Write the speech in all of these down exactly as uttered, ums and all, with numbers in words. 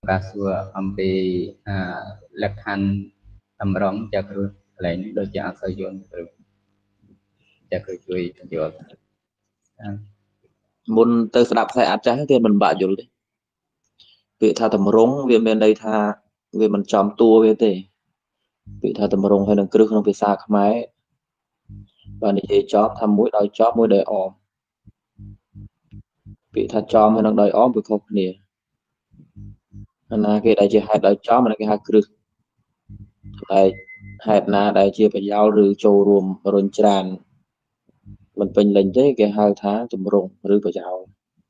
កាសួរអំពីលក្ខខណ្ឌតម្រង់ចាក់គ្រូកន្លែងនេះដូចជាអត់សូវយល់ព្រឹកចាក់គ្រូជួយបញ្យល់មុនទៅស្ដាប់ផ្សាយអត់ចាស់ទេមិនបាក់យល់ទេពាក្យថាតម្រង់វាមានន័យថាវាមិនចំតួវាទេពាក្យថាតម្រង់ហើយនឹងគ្រឹះក្នុងភាសាខ្មែរបាទនិយាយចប់ថាមួយដោយចប់មួយដោយអមពាក្យថាចំហើយនឹងដោយអមវាខុសគ្នាអាណាគេដែលជាហេតុដោយចំអាណាគេហៅគ្រឹះតែហេតុណាដែលជាប្រយោលឬចូលរួមរុញច្រានមិនពេញលេញទេគេហៅថាតម្រង់ឬប្រយោល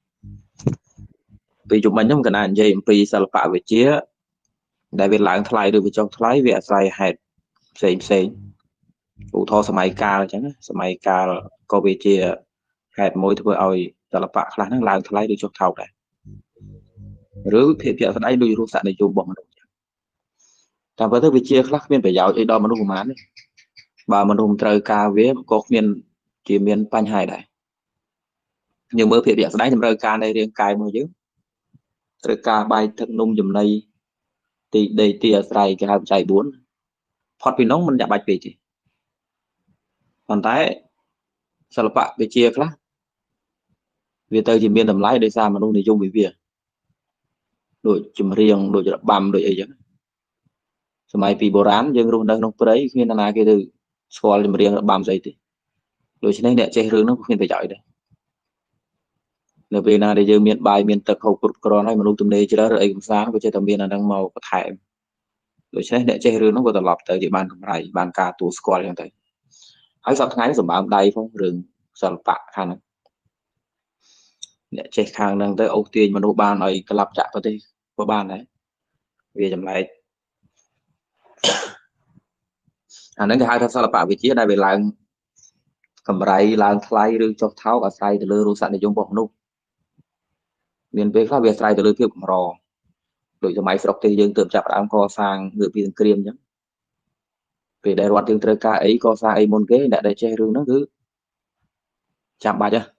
ពីជំនាញខ្ញុំកណានិយាយអំពីសិល្បៈវិទ្យាដែលវាឡើងថ្លៃឬវាចុះថ្លៃវាអាស្រ័យហេតុផ្សេងផ្សេងឧទាហរណ៍សម័យកាលអញ្ចឹងសម័យកាលក៏វាជាហេតុមួយធ្វើឲ្យសិល្បៈខ្លះហ្នឹងឡើងថ្លៃឬចុះថោកដែរឬភាពជាក់ស្ដែងដូចរសនិយមរបស់មនុស្សតាមពិតទៅវិទ្យាខ្លះគ្មានប្រយោជន៍អីដល់មនុស្សប្រហែលទេបើមនុស្សមិនត្រូវការវាក៏គ្មានជាមានបញ្ហាដែរយើងមើលភាពជាក់ស្ដែងតម្រូវការនៃរាងកាយរបស់យើងត្រូវការបាយទឹកនំចំណីទីដីទីអាស្រ័យគេហៅបច្ច័យបួនផុតពីនោះមិនចាំបាច់ពេកទេប៉ុន្តែសិល្បៈវិទ្យាខ្លះវាទៅជាមានតម្លៃដោយសារមនុស្សនិយមវិវាដូចចម្រៀងដូចរបាំដូចអីចឹងសម័យពីបុរាណយើងរស់នៅក្នុងព្រៃគ្មានណាគេទៅស្គាល់ចម្រៀងរបាំស្អីទេដូច្នេះអ្នកចេះរឿងនោះគ្មានប្រយោជន៍ទេនៅពេលណាដែលយើងមានបាយមានទឹកហូបគ្រប់គ្រាន់ហើយមនុស្សទំនេរច្រើនឬអីកំសាន្តក៏ចេះតែមានអាហ្នឹងមកបន្ថែមដូច្នេះអ្នកចេះរឿងនោះក៏ត្រឡប់ទៅជាបានកម្រៃបានការទទួលស្គាល់ចឹងទៅហើយសប្តាហ៍ថ្ងៃសម្បើមដៃផងរឿងសិល្បៈខាងហ្នឹងអ្នកចេះខាងហ្នឹងទៅអូសទាញមនុស្សបានឲ្យក្លាប់ចាក់ប្រទេសក៏បានដែរវាចម្លែកអាហ្នឹងគេហៅថាសិល្បៈវិទ្យាដែលវាឡើងកម្រៃឡើងថ្លៃឬចុះថោកអាស្រ័យទៅលើរសនិយមរបស់មនុស្សមានពេលខ្លះវាអាស្រ័យទៅលើភាពកម្រដូចសម័យស្រុកទេយើងទើបចាប់ផ្ដើមកសាងងើបពីសង្គ្រាមអញ្ចឹងពេលដែលរដ្ឋយើងត្រូវការអីកសាងអីមុនគេអ្នកដែលចេះរឿងហ្នឹងគឺចាំបាច់ហ៎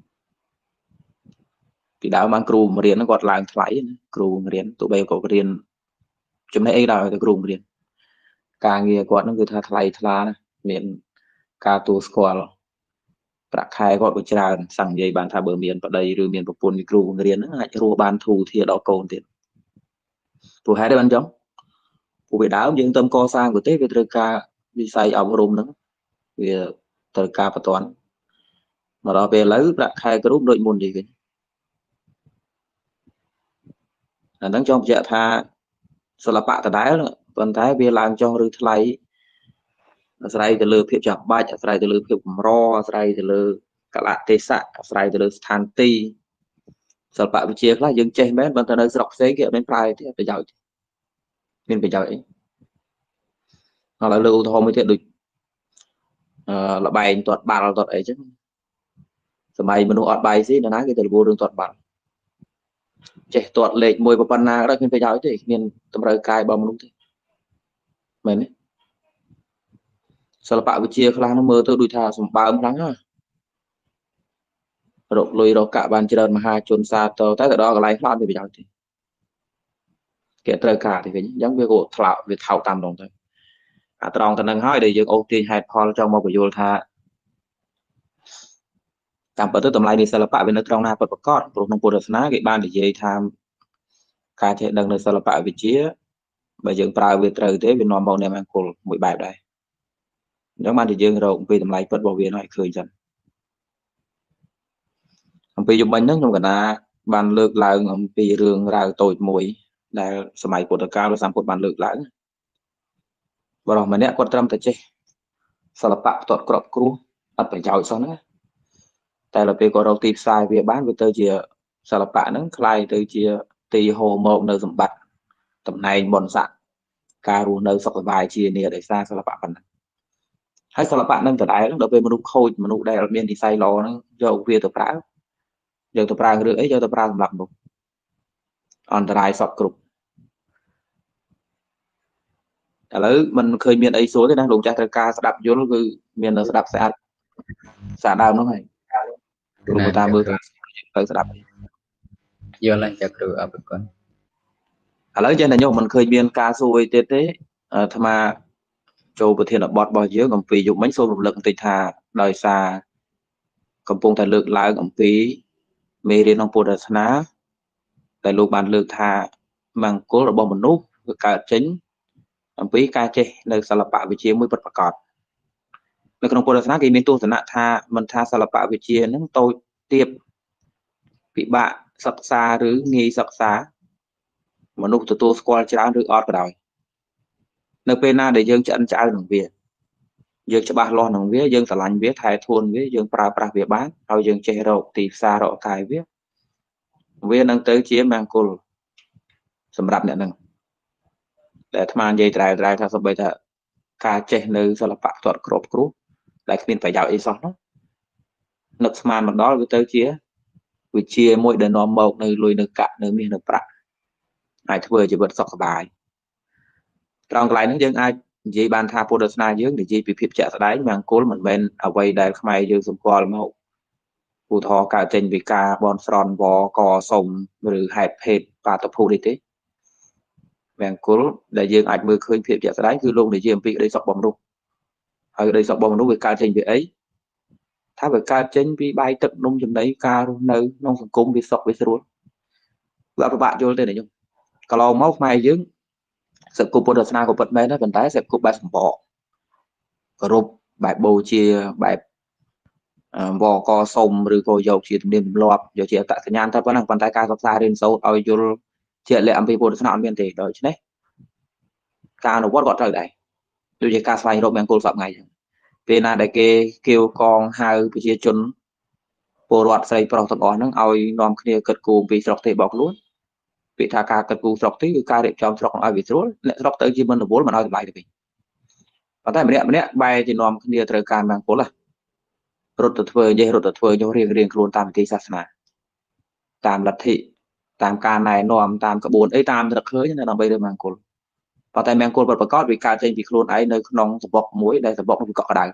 ពីដើមបានគ្រូបង្រៀនហ្នឹងគាត់ឡើងថ្លៃណាគ្រូបង្រៀនទោះបីគាត់រៀនចំណេះអីដែរតែគ្រូបង្រៀនការងារគាត់ហ្នឹងគឺថាថ្លៃថ្លាណាមានការទទួលស្គាល់ប្រាក់ខែគាត់ក៏ច្រើនសង្ឃនិយាយបានថាបើមានប្តីឬមានប្រពន្ធពីគ្រូបង្រៀនហ្នឹងអាចរស់បានធូរធារដល់កូនទៀតព្រោះហេតុអីបានចឹងព្រោះពីដើមយើងទៅកសាងប្រទេសវាត្រូវការវិស័យអប់រំហ្នឹងវាត្រូវការបន្ទាន់មកដល់ពេលឥឡូវប្រាក់ខែគ្រូដូចមុនទេវិញអាហ្នឹងចង់បញ្ជាក់ថាសិល្បៈដដែលប៉ុន្តែវាឡើងចុះឬថ្លៃអាស្រ័យទៅលើភាពចាំបាច់អាស្រ័យទៅលើភាពកម្រអាស្រ័យទៅលើកលៈទេសៈអាស្រ័យទៅលើស្ថានទីសិល្បៈវិទ្យាខ្លះយើងចេះមែនប៉ុន្តែនៅស្រុកផ្សេងគេអត់មានប្រើទេប្រយោជន៍មានប្រយោជន៍អីឥឡូវលើឧទាហរណ៍មួយទៀតដូចអឺលបែងទាត់បាល់ទាត់អីចឹងសម័យមនុស្សអត់បាយស៊ីនរណាគេទៅលួរឿងទាត់បាល់ចេះទាត់លេខមួយប៉ុណ្ណាក៏គ្មានប្រយោជន៍ទេគ្មានតម្រូវការរបស់មនុស្សទេមែនទេសិល្បៈវិទ្យាខ្លះនោះមើលទៅដូចថាសម្បើមខ្លាំងណាស់រកលុយរកកាក់បានច្រើនមហាជនសាទរតែទៅដល់កន្លែងខ្លះអត់មានប្រយោជន៍ទេគេត្រូវការទេវិញអញ្ចឹងវាក៏ថ្លោកវាថោកតាមដងទៅអាត្រង់ទៅនឹងហើយដែលយើងអូសទាញហេតុផលចង់មកបញ្យល់ថាតាមពិតទៅតម្លៃនៃសិល្បៈវានៅត្រង់ណាពិតប្រាកដព្រោះក្នុងពុទ្ធសាសនាគេបាននិយាយថាការចេះដឹងនៅសិល្បៈវិទ្យាបើយើងប្រើវាត្រូវទេវានាំមកនូវមង្គលមួយបែបដែរអញ្ចឹងបានតែយើងរកអំពីតម្លៃពិតរបស់វាឲ្យឃើញចឹងអំពីយមមិញហ្នឹងខ្ញុំកណាបានលើកឡើងអំពីរឿងរ៉ាវតូចមួយដែលសម័យពុទ្ធកាលព្រះសម្ពុទ្ធបានលើកឡើងបរិសម្នាក់គាត់ត្រឹមតែចេះសិល្បៈផ្ទាត់ក្របគ្រោះអត់ប្រយោជន៍សោះហ្នឹងតែដល់ពេលគាត់រកទីផ្សារវាបានវាទៅជាសិល្បៈហ្នឹងคล้ายទៅជាទីហូរមកនៅសម្បត្តិតំណែងបុណ្យស័ក្តិការរស់នៅសុខសប្បាយជានិរដោយសារសិល្បៈប៉ុណ្ណឹងហើយសិល្បៈនឹងដដែលដល់ពេលមនុស្សខូចមនុស្សដែលមាននិស្ស័យល្អហ្នឹងយកវាទៅប្រើយកទៅប្រើរឿងអីយកទៅប្រើសម្រាប់មនុស្សអន្តរាយសពគ្រប់ឥឡូវมันឃើញមានអីសួរទេណាលោកចាស់ត្រូវការស្ដាប់យល់គឺមាននៅស្ដាប់ស្អាតសារដើមហ្នឹងហើយគ្រូតាមមើលទៅស្ដាប់យល់ហើយចាគ្រូអរគុណឥឡូវចេះតែខ្ញុំមិនឃើញមានការសួរអីទៀតទេអាត្មាចូលប្រធានបទរបស់យើងអំពីយុគមិញសូមរំលឹកបន្តិចថាដោយសារកំពុងតែលើកឡើងអំពីមេរៀនក្នុងពុទ្ធសាសនាដែលលោកបានលើកថាមង្គលរបស់មនុស្សវាកើតចេញអំពីការចេះនៅសិល្បៈវិជ្ជាមួយពិតប្រាកដនៅក្នុងពុទ្ធសាសនាគេមានទស្សនៈថាមិនថាសិល្បៈវិជ្ជានឹងតូចទាបពិបាកសិក្សាឬងាយសិក្សាមនុស្សទទួលស្គាល់ច្រើនឬអត់ក៏ដោយនៅពេលណាដែលយើងឆ្អិនឆ្អៅនឹងវាយើងច្បាស់លាស់នឹងវាយើងស្រឡាញ់វាថែធួនវាយើងប្រើប្រាស់វាបានហើយយើងចេះរកទីផ្សាររកកាយវាវានឹងទៅជាមង្គលសម្រាប់អ្នកនឹងដែលអាត្មានិយាយត្រែត្រែថាសូម្បីថាការចេះនៅសិល្បៈទាត់គ្របគ្រោះដែលគ្មានប្រយោជន៍អីសោះនោះនឹកស្មានមកដល់វាទៅជាវិជ្ជាមួយដែលនាំមកនៅលុយនៅកាក់នៅមាសនៅប្រាក់អាចធ្វើជីវិតសុខសប្បាយត្រង់កន្លែងនេះយើងអាចនិយាយបានថាពុទ្ធសាសនាយើងនិយាយពីភាពជាក់ស្ដែងមង្គលមិនមែនអ្វីដែលខ្មែរយើងសម្គាល់មកឧទាហរណ៍កើតចេញពីការបនស្រន់វកសុំឬហេតុភេទបាតុភូតអីទេមង្គលដែលយើងអាចមើលឃើញភាពជាក់ស្ដែងគឺលោកនិយាយអំពីក្តីសុខរបស់មនុស្សហើយក្តីសុខរបស់មនុស្សវាកើតចេញពីអីថាវាកើតចេញពីបាយទឹកនំចំណីការរស់នៅក្នុងសង្គមវាសុខវាស្រួលវាអត់ពិបាកយល់ទេណាខ្ញុំកន្លងមកខ្មែរយើងសង្គមពុទ្ធសាសនាក៏ពិតមែនដែរប៉ុន្តែសង្គមបែបសម្បកគោរពបែបបូជាបែបវកសុំឬក៏យកជាទំនៀមទម្លាប់យកជាអត្តសញ្ញាណទៅប៉ុណ្ណឹងប៉ុន្តែការសិក្សារៀនសូត្រឲ្យយល់ជាលក្ខអំពីពុទ្ធសាសនាអត់មានទេដូច្នេះការអនុវត្តក៏ត្រូវដែរដូចជាការស្វែងរកមង្គលសពថ្ងៃចឹងពេលណាដែលគេគៀវកងហៅប្រជាជនពលរដ្ឋស្រីប្រុសទាំងអស់ហ្នឹងឲ្យនាំគ្នាគិតគូរអំពីស្រុកទេរបស់ខ្លួនពាក្យថាការគិតគូរស្រុកទេគឺការរៀបចំស្រុកឲ្យវាស្រួលអ្នកស្រុកទៅជាមិនរវល់មិនឲ្យតម្លៃទៅវិញប៉ុន្តែម្នាក់ម្នាក់បែរជានាំគ្នាត្រូវការមង្គលរត់ទៅធ្វើនិយាយរត់ទៅធ្វើយករៀងរៀងខ្លួនតាមវិធីសាសនាតាមលទ្ធិតាមការណែនាំតាមក្បួនអីតាមរកឃើញដើម្បីរើមង្គលប៉ុន្តែមង្គលពិតប្រាកដវាកើតចេញពីខ្លួនឯងនៅក្នុងសម្បុកមួយដែលសម្បុកនោះវាកក់ក្ដៅ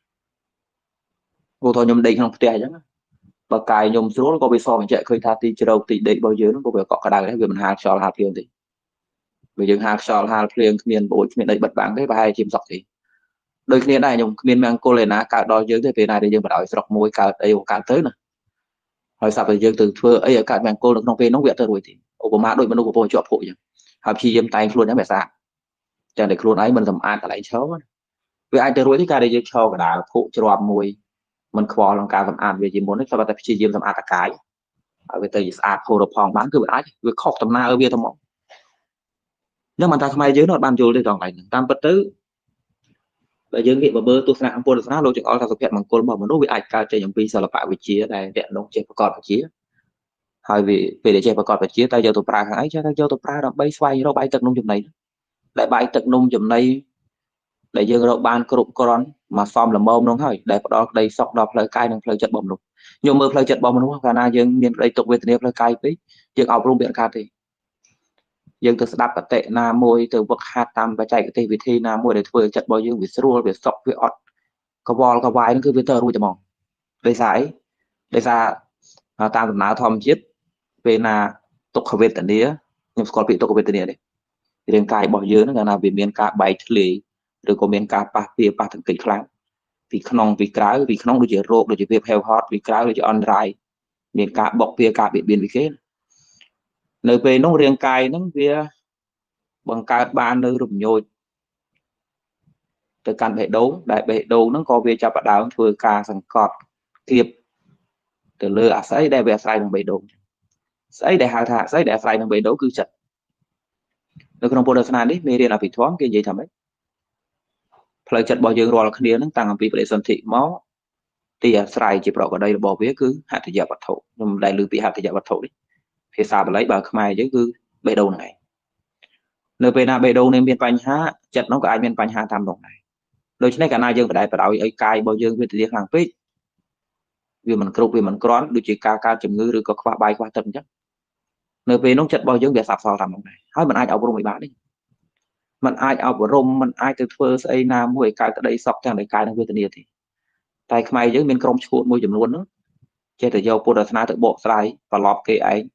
ព្រោះថាខ្ញុំដេកក្នុងផ្ទះអញ្ចឹងបើកាយខ្ញុំស្រួលក៏វាសបញ្ជាក់ឃើញថាទីជ្រោកទីដេករបស់យើងនោះក៏វាកក់ក្ដៅដែរវាមិនហាលខ្យល់ហាលភ្លៀងទេបើយើងហាលខ្យល់ហាលភ្លៀងគ្មានបួចគ្មានអីបិទបាំងទេប្រហែលជាមិនសក់ទេដូចគ្នាដែរខ្ញុំគ្មានមង្គលឯណាកើតដល់យើងទេពេលណាដែលយើងបដ ாய் ស្រុកមួយកើតអីកើតទៅណាហើយសាប់តែយើងទៅធ្វើអីឲ្យកើតមង្គលនៅក្នុងពេលនោះវាទៅរួចទេឧបមាដូចមនុស្សកំពុងជាប់ភក់អញ្ចឹងហើយព្យាយាមតែងខ្លួនយ៉ាងវាស្អាតចឹងតែខ្លួនឯងមិនសម្អាតកន្លែងឈរវាអាចទៅរួចទេការដែលយើងឈរកណ្ដាលភក់ជ្រាប់មួយមិនខ្វល់ក្នុងការសម្អាតវាជាមុនទេតែតែព្យាយាមសម្អាតតកាយឲ្យវាទៅស្អាតផូរផងបានគឺវាអាចវាខុសដំណើរវាទៅមកចឹងមិនថាខ្មែរយើងនោះអត់បានយល់ទេត្រង់កន្លែងហ្នឹងតាមពិតទៅបើយើងងាកមកមើលទស្សនៈពុទ្ធសាសនាលោកចង្អុលថាសុភមង្គលរបស់មនុស្សវាអាចកើតចេញអំពីសិល្បៈវិជ្ជាដែលអ្នកនោះចេះប្រកបវិជ្ជាហើយវាពេលដែលចេះប្រកបវិជ្ជាតែយកទៅប្រើខាងអីចេះតែយកទៅប្រើដើម្បីស្វែងរកបាយទឹកនំចំណីដែលបាយទឹកនំចំណីដែលយើងរកបានគ្រប់គ្រាន់មកសមល្មមនោះហើយដែលផ្ដល់ក្តីសុខដល់ផ្លូវកាយនិងផ្លូវចិត្តរបស់មនុស្សខ្ញុំមើលផ្លូវចិត្តរបស់មនុស្សកាលណាយើងមានក្តីទុក្ខវេទនាផ្លូវកាយពេកយើងអប់រំវាអត់កើតទេយើងទៅស្ដាប់កតិណាមួយទៅវឹកហាត់តាមបច្ចេកទេសវិធីណាមួយដែលធ្វើឲ្យចិត្តរបស់យើងវាស្រួលវាសុខវាអត់កវល់កវាយហ្នឹងគឺវាទៅរួចតែហ្មងដោយសារអីដោយសារតាមដំណើរធម្មជាតិពេលណាទុក្ខវេទនាខ្ញុំស្គាល់ពាក្យទុក្ខវេទនានេះរាងកាយរបស់យើងហ្នឹងកាលណាវាមានការបែកធ្លាយឬក៏មានការប៉ះពាល់ប៉ះទង្គិចខ្លាំងពីក្នុងពីក្រៅពីក្នុងដូចជារោគដូចជាភាពហេវហត់ពីក្រៅដូចជាអន្តរាយមានការបុកពាការបៀតបៀនពីគេនៅពេលនោះរាងកាយហ្នឹងវាបង្កើតបាននៅរំញោចទៅកាន់បេះដូងដែលបេះដូងហ្នឹងក៏វាចាប់ផ្ដើមធ្វើការសង្កត់គៀបទៅលើអាស្អីដែលវាអាស្រ័យនឹងបេះដូងស្អីដែលហៅថាស្អីដែលអាស្រ័យនឹងបេះដូងគឺចិត្តនៅក្នុងពុទ្ធសាសនានេះមេរៀនអភិធម្មគេនិយាយថាម៉េចផ្លូវចិត្តរបស់យើងរាល់គ្នាហ្នឹងតាំងពីបដិសន្ធិមកទីអាស្រ័យជាប្រកបដីរបស់វាគឺហត្ថយវត្ថុខ្ញុំមិនដែលឮពីហត្ថយវត្ថុនេះភាសាបាលីបើខ្មែរយើងគឺបេះដូងហ្នឹងឯងនៅពេលណាបេះដូងនេះមានបញ្ហាចិត្តនោះក៏អាចមានបញ្ហាតាមនោះដែរដូច្នេះកាលណាយើងបដិបដោយឲ្យកាយរបស់យើងវាទៅខ្លាំងពេកវាមិនគ្រប់វាមិនក្រាន់ដូចជាការកើតជំងឺឬក៏ខ្វះបាយខ្វះទឹកអញ្ចឹងនៅពេលនោះចិត្តរបស់យើងវាសាប់សល់តាមនោះដែរហើយមិនអាចអប់រំឲ្យបានទេมันអាចអប់រំมันអាចទៅធ្វើស្អីណាមួយឲ្យកើតក្តីសុខទាំងនៃកាយនិងវេទនាទេតែខ្មែរយើងមានក្រុមឈួតមួយចំនួនហ្នឹងចេះតែយកពុទ្ធសាសនាទៅបកស្រាយប្រឡប់គេឯង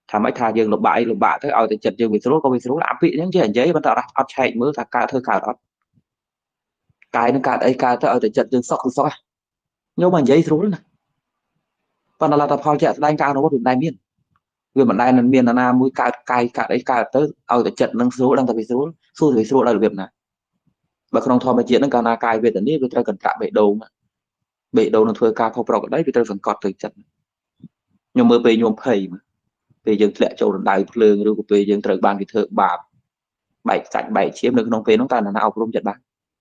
thà mấy thà dương lục bại lục bạ tới ao thì chật dương bị số có bị số áp bị những chuyện giấy bắt đầu áp chạy mới thà cả thơ cả đó cái nó cả ấy cả tới ao thì chật dương sọc sọc nhưng mà giấy số này còn là tập phao chạy đánh cao nó có được đại miên vì mình đây là miên là na mũi cả cài cả đấy cả tới ao thì chật nâng số đang tập bị số số thì số là việc này và không thò mà chuyện nó cả na cài về tậnนี้người ta cần cả bệ đầu mà bệ đầu nó thuê ca không pro đấy người ta cần cọt từ chật nhưng mà về nhôm phầy mà về dương lệ châu đại phương rồi về dương trời ban thì thợ bạc bảy sạch bảy chiếm được nông phê nó ta là nào cũng chật bán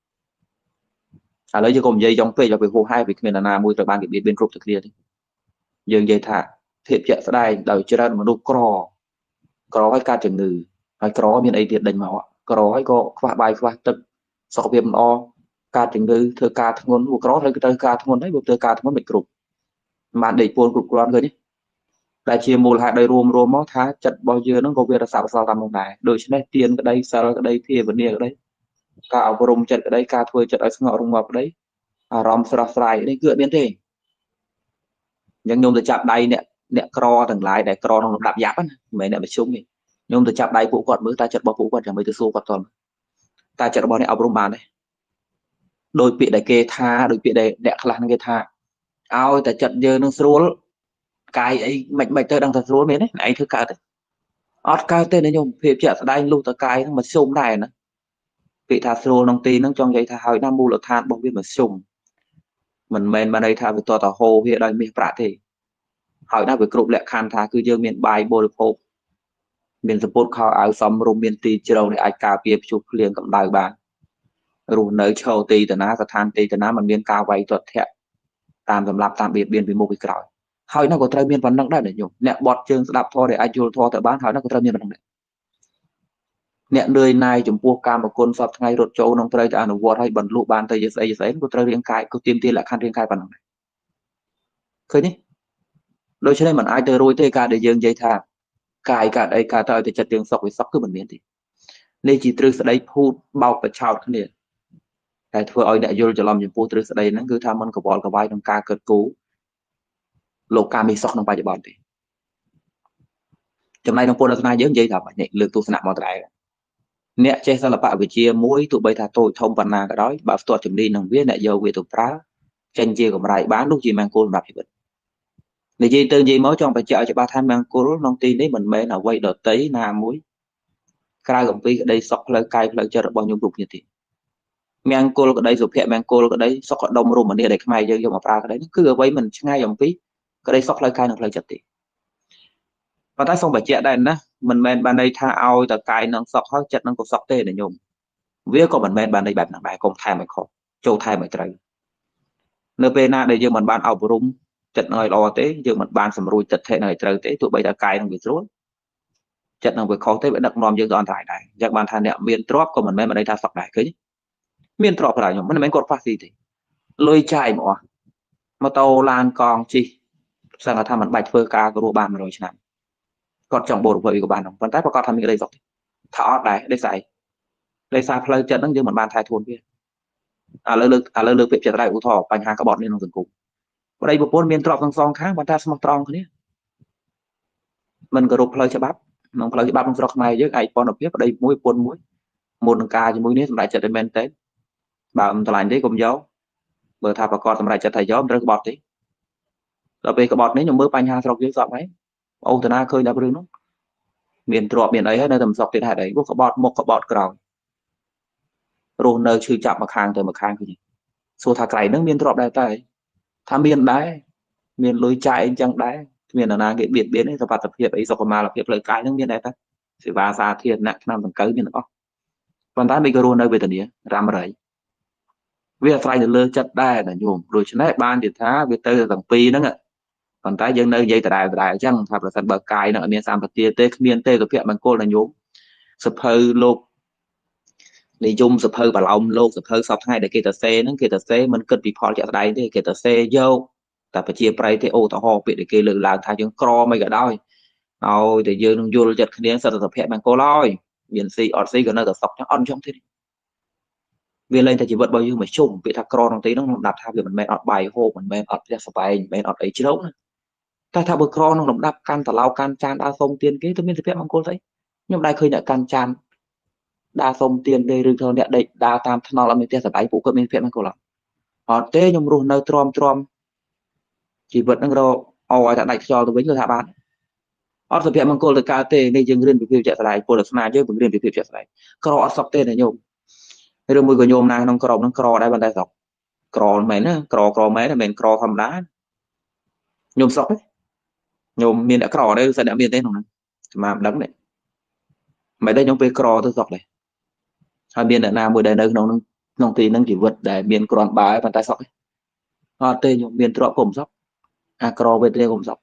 à lấy cho cùng dây trong phê cho về hồ hai vì mình là nào mua trời ban thì biết bên cục thực hiện dương dây thả thiệp trợ sẽ đây đời chưa ra mà đục cò cò hay ca chừng ngừ hay cò miền ấy thiệt đánh mà họ cò hay có khoa bài khoa tập sọ viêm o ca chừng ngừ thơ ca thằng ngôn của cò thôi cái ca thằng ngôn đấy một thơ ca thằng ngôn bị cục mà để buồn cục con rồi nhé đại chia mùa hạ đầy rùm rùm máu thá chặt bao giờ nó có việc là sao sao tầm một này đôi chân này tiền cái đây sao cái đây thì vấn đề ở đây cả ở rùm chặt cái đây cả thuê chặt ở ngõ rùm ngọc đấy à rom sra srai đấy cửa biến thế nhưng nhung từ chặt đây nè nè cro thằng lái để cro nó đạp giáp á mấy nè mà xuống đi nhung từ chặt đây phụ quạt mới ta chặt bao phụ quạt chẳng mấy từ xu quạt toàn ta chặt bao này ở rùm bàn này đôi bị đại kê tha đôi bị đại đẹp là cái tha ao ta chặt giờ nó xuống cái ấy mạnh mạnh tới đang thật rối mấy đấy anh thứ cả đấy ót cao tên đấy nhung phê chợ đây luôn tới cái mà xung này nữa vị thà sô nông ti nó trong giấy thà hỏi năm bu là than bông viên mà xung mình men mà đây thà về to tàu hồ hiện đây miền bạ thì hỏi nó về cục lệ khan thà cứ dương miền bài bồ được hồ miền support khao áo xóm rùm miền ti chiều này ai cà phê chụp liền cầm đài bàn rồi nơi châu ti từ ná từ than ti từ ná mình miền cao quay tuột thẹn tam tầm lạp tam biệt biên vì một cái cõi hỏi nó có trai miền vẫn đang đây để nhung nè bọt chương đạp thò để ai chịu thò tại bán hỏi nó có trai miền vẫn đang nè nơi này chúng buộc cam một con sọt ngay rột châu nông trai cho nó vọt hay bẩn lụ bàn tới giờ giấy giấy có trai riêng cài có tiêm tiền lại khăn riêng cài bằng này khơi nhé đôi cho nên mình ai tới rồi tê cả để dương dây thà cài cả đây cả tao thì chặt tiếng sọc với sọc cứ mình miễn thì nên chỉ từ sẽ đây phun bao và chào thế này cái thưa ơi đại vô cho làm những phút từ sẽ đây nó cứ tham ăn của bọn của vai trong ca cất cú lục cam mi sọc trong bài để bọn thì trong này trong phút là dễ dây thà phải nhận lực tu sạ bao đại nè chơi sao là bạn về chia mỗi tụi bây thà tôi thông văn nào cái đó bảo tôi chuẩn bị nông viết lại giờ về tụi phá tranh chia của lại bán lúc gì mang cô làm gì vậy để gì từ gì mới trong phải chợ cho ba tham mang cô nông tin đấy mình mới là quay đợt tới na muối khai công ty đây sọc lời cài lời chờ bao nhiêu lục như thế mang cô ở đây rồi hẹn mang cô ở đây sọc đông rồi mình đi đây mày giờ mà ra cái đấy cứ ở vậy mình ngay dòng phí cái đây sọc lời cài được lời chặt thì và tại xong phải chợ đây nè mình men ban đây tha ao từ cài năng sọc hết chặt năng cột sọc tê để nhung viết có mình men ban đâyแบบnào bài công thay mày khó châu thay mày trời nơi bên na để giờ mình ban ao rung chặt nơi lo tế giờ mình ban sầm rùi chặt thế này trời tế tụi bây giờ cài năng bị rối chặt năng bị khó tế bị đặc nom giờ toàn thải này chắc ban than nẹm miền drop của mình men ở đây tha sọc đại cái miền drop là nhung mình men cột phát gì thì lôi chai mà mà tàu lan còn chi sang là tham mình bạch phơi ca của bàn rồi chẳng còn trong bộ với của bạn không vẫn tái và còn tham mình đây rồi thọ đấy đây sai đây sai play trận nó như mình bàn thay thôn kia à lơ lực à lơ lực việc trận đại u thọ bành hàng các bọn nên nó dừng cùng ở đây bộ bốn miền trọ song kháng bạn ta smart strong cái mình có play cho bắp nó play cho bắp trong trọ này với ai con ở phía ở đây muối quân muối một ca cho muối nét lại trận bên tết bảo mình lại đấy cùng gió bờ thà và con lại trận thầy gió rơi bọt tí rồi về cái bọt đấy nhưng mưa bành hàng trọ dưới giọt ấy ô từ na khơi đã bưng nó miền trọ miền ấy hết nơi tầm dọc tiền hải đấy có cái bọt một cái bọt cào rồi nơi chưa chạm mặt hàng từ mặt hàng cái gì số thà cày nước miền trọ đây tay tham miền đấy miền lối chạy chẳng đấy miền là na cái biển biến ấy tập tập hiệp ấy dọc mà là hiệp lời cái nước miền đấy ta sẽ va ra thiệt nặng năm tầng cấy miền đó còn ta micro nơi về tận địa làm rồi việc phải được lơ chất đây là nhung rồi cho nên ban thì thá về tới tầng pi đó ngạ còn ta dân nơi dây tại đại chẳng hoặc là thành bờ cài nữa miền sam tê tê miền tê của phía bằng cô là nhung sập hơi lô để dùng sập hơi và lòng lô sập hơi sập hai để kê tờ xe nó kê tờ xe mình cần bị phò chạy đây thì kê tờ xe vô ta phải chia pray thì ô tao họ bị để kê lừa là thay chúng cro mấy cái đó rồi thì dương vô chật khi sau tập hẹn bằng cô loi biển si ở si gần nơi tập sọc cho on trong thế viên lên thì chỉ vật bao nhiêu mà chung bị thằng cro trong tí nó đặt theo việc mình men ọt bài hô mình men ọt ra sập bài men ọt ấy chứ đâu ta thà bực cro nó đập can tà lao can chan đa sông tiền kế tôi miên thực hiện bằng cô thấy nhưng đây khơi nhận can chan đa sông tiền đây rừng thôn đẹp đây đa tam thằng là mình tiền sải phụ cơ miên thực hiện bằng cô là họ tế nhung ruột nơi trom trom chỉ vật năng rồi ôi tại đại cho tôi với người hạ bán họ thực hiện bằng cô là ca tê này dừng riêng việc chạy lại cô là sna chứ vẫn riêng việc chạy lại cro sọc tên này nhung rồi mười người nhôm này nó cro nó cro đây bàn tay sọc cro mấy nữa cro cro mấy là mình cro thầm đá nhôm sọc ấy nhôm miền đã cỏ đây sẽ đã miền tên không mà đắng đấy mấy đây nhóm về cỏ tôi dọc này hai miền đã nam mười đây đây nó nó thì nó chỉ vượt để miền còn bài bàn tay sọc ấy họ tên nhóm miền trọ cùng dọc à cỏ về đây cùng dọc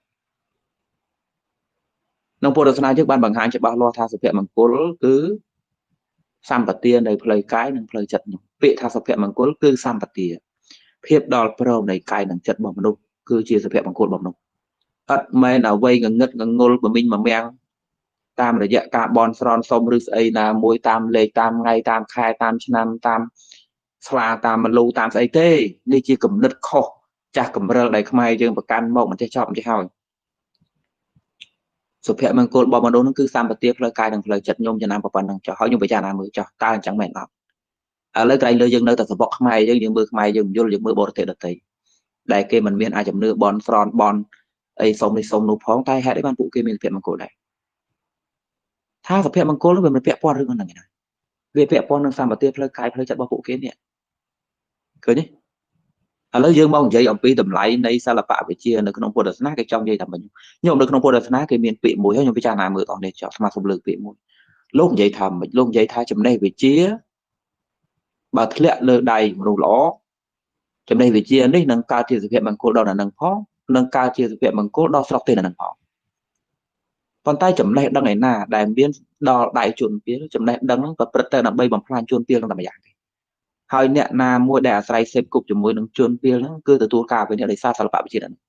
nông phố được trước ban bằng hai cho bao lo tha sự kiện bằng cố cứ sam bát tiền đây play cái nâng play chật bị tha sự kiện bằng cố cứ sam bát tiền hiệp đo pro này cái nâng chật bằng nông cứ chia sự kiện bằng cố bằng nông ắt mấy nào vây ngân ngất ngân ngôn của mình mà mèo tamระยะការបនស្រន់សុំឬស្អីណាមួយតាមលេខតាមថ្ងៃតាមខែតាមឆ្នាំតាមស្លាតាមមលូតាមស្អីទេនេះជាកំណត់ខុសចាស់កម្រិលដែលខ្មែរយើងប្រកាន់មកមិនចេះចប់មិនចេះហើយសុភមង្គលរបស់មនុស្សនោះគឺសម្បត្តិផ្លូវកាយនិងផ្លូវចិត្តខ្ញុំចំណាំប៉ុណ្ណឹងចុះហើយខ្ញុំពិចារណាមើលចុះតើអញ្ចឹងមែនអត់ឥឡូវក្រែងលើយើងនៅតែសបកខ្មែរយើងយើងមើលខ្មែរយើងយល់យើងមើលបរទេសដទៃដែលគេមិនមានអាចជំនឿបនស្រន់បនអីសុំនេះសុំនោះផងតែហេតុអីបានពួកគេមានសុភមង្គលដែរถ้าสภาพมังกรแล้วเป็นเปียป้อนเรื่องนั้นไงนะเปียป้อนเรื่องสามประเทศเพลกายเพลจัดบ่ពួកគេเนี่ยឃើញទេឥឡូវយើងមកនិយាយអំពីតម្លៃនៃសិល្បៈវិទ្យានៅក្នុងពុទ្ធសាសនាគេចង់និយាយថាមិនខ្ញុំនៅក្នុងពុទ្ធសាសនាគេមានពាក្យមួយហើយខ្ញុំពិចារណាមើលអស់នេះចោលស្មារតីលើកពាក្យមួយលោកនិយាយថាមិនលោកនិយាយថាចំណេះវិទ្យាបើធ្លាក់លើដៃមនុស្សល្អចំណេះវិទ្យានេះនឹងកើតជាសុភមង្គលដល់ដល់នឹងផងនឹងកើតជាសុភមង្គលដល់ស្រុកទេនឹងផងប៉ុន្តែចំណេះដឹងឯណាដែលមានដល់ដៃជួនពីលចំណេះដឹងហ្នឹងក៏ប្រព្រឹត្តទៅដើម្បីបំផ្លាញជួនពីលនឹងតែម្យ៉ាងទេហើយអ្នកណាមួយដែលអាស្រ័យសេពគប់ជាមួយនឹងជួនពីលហ្នឹងគឺទទួលការវិនិច្ឆ័យដោយសារសិល្បៈវិទ្យាហ្នឹង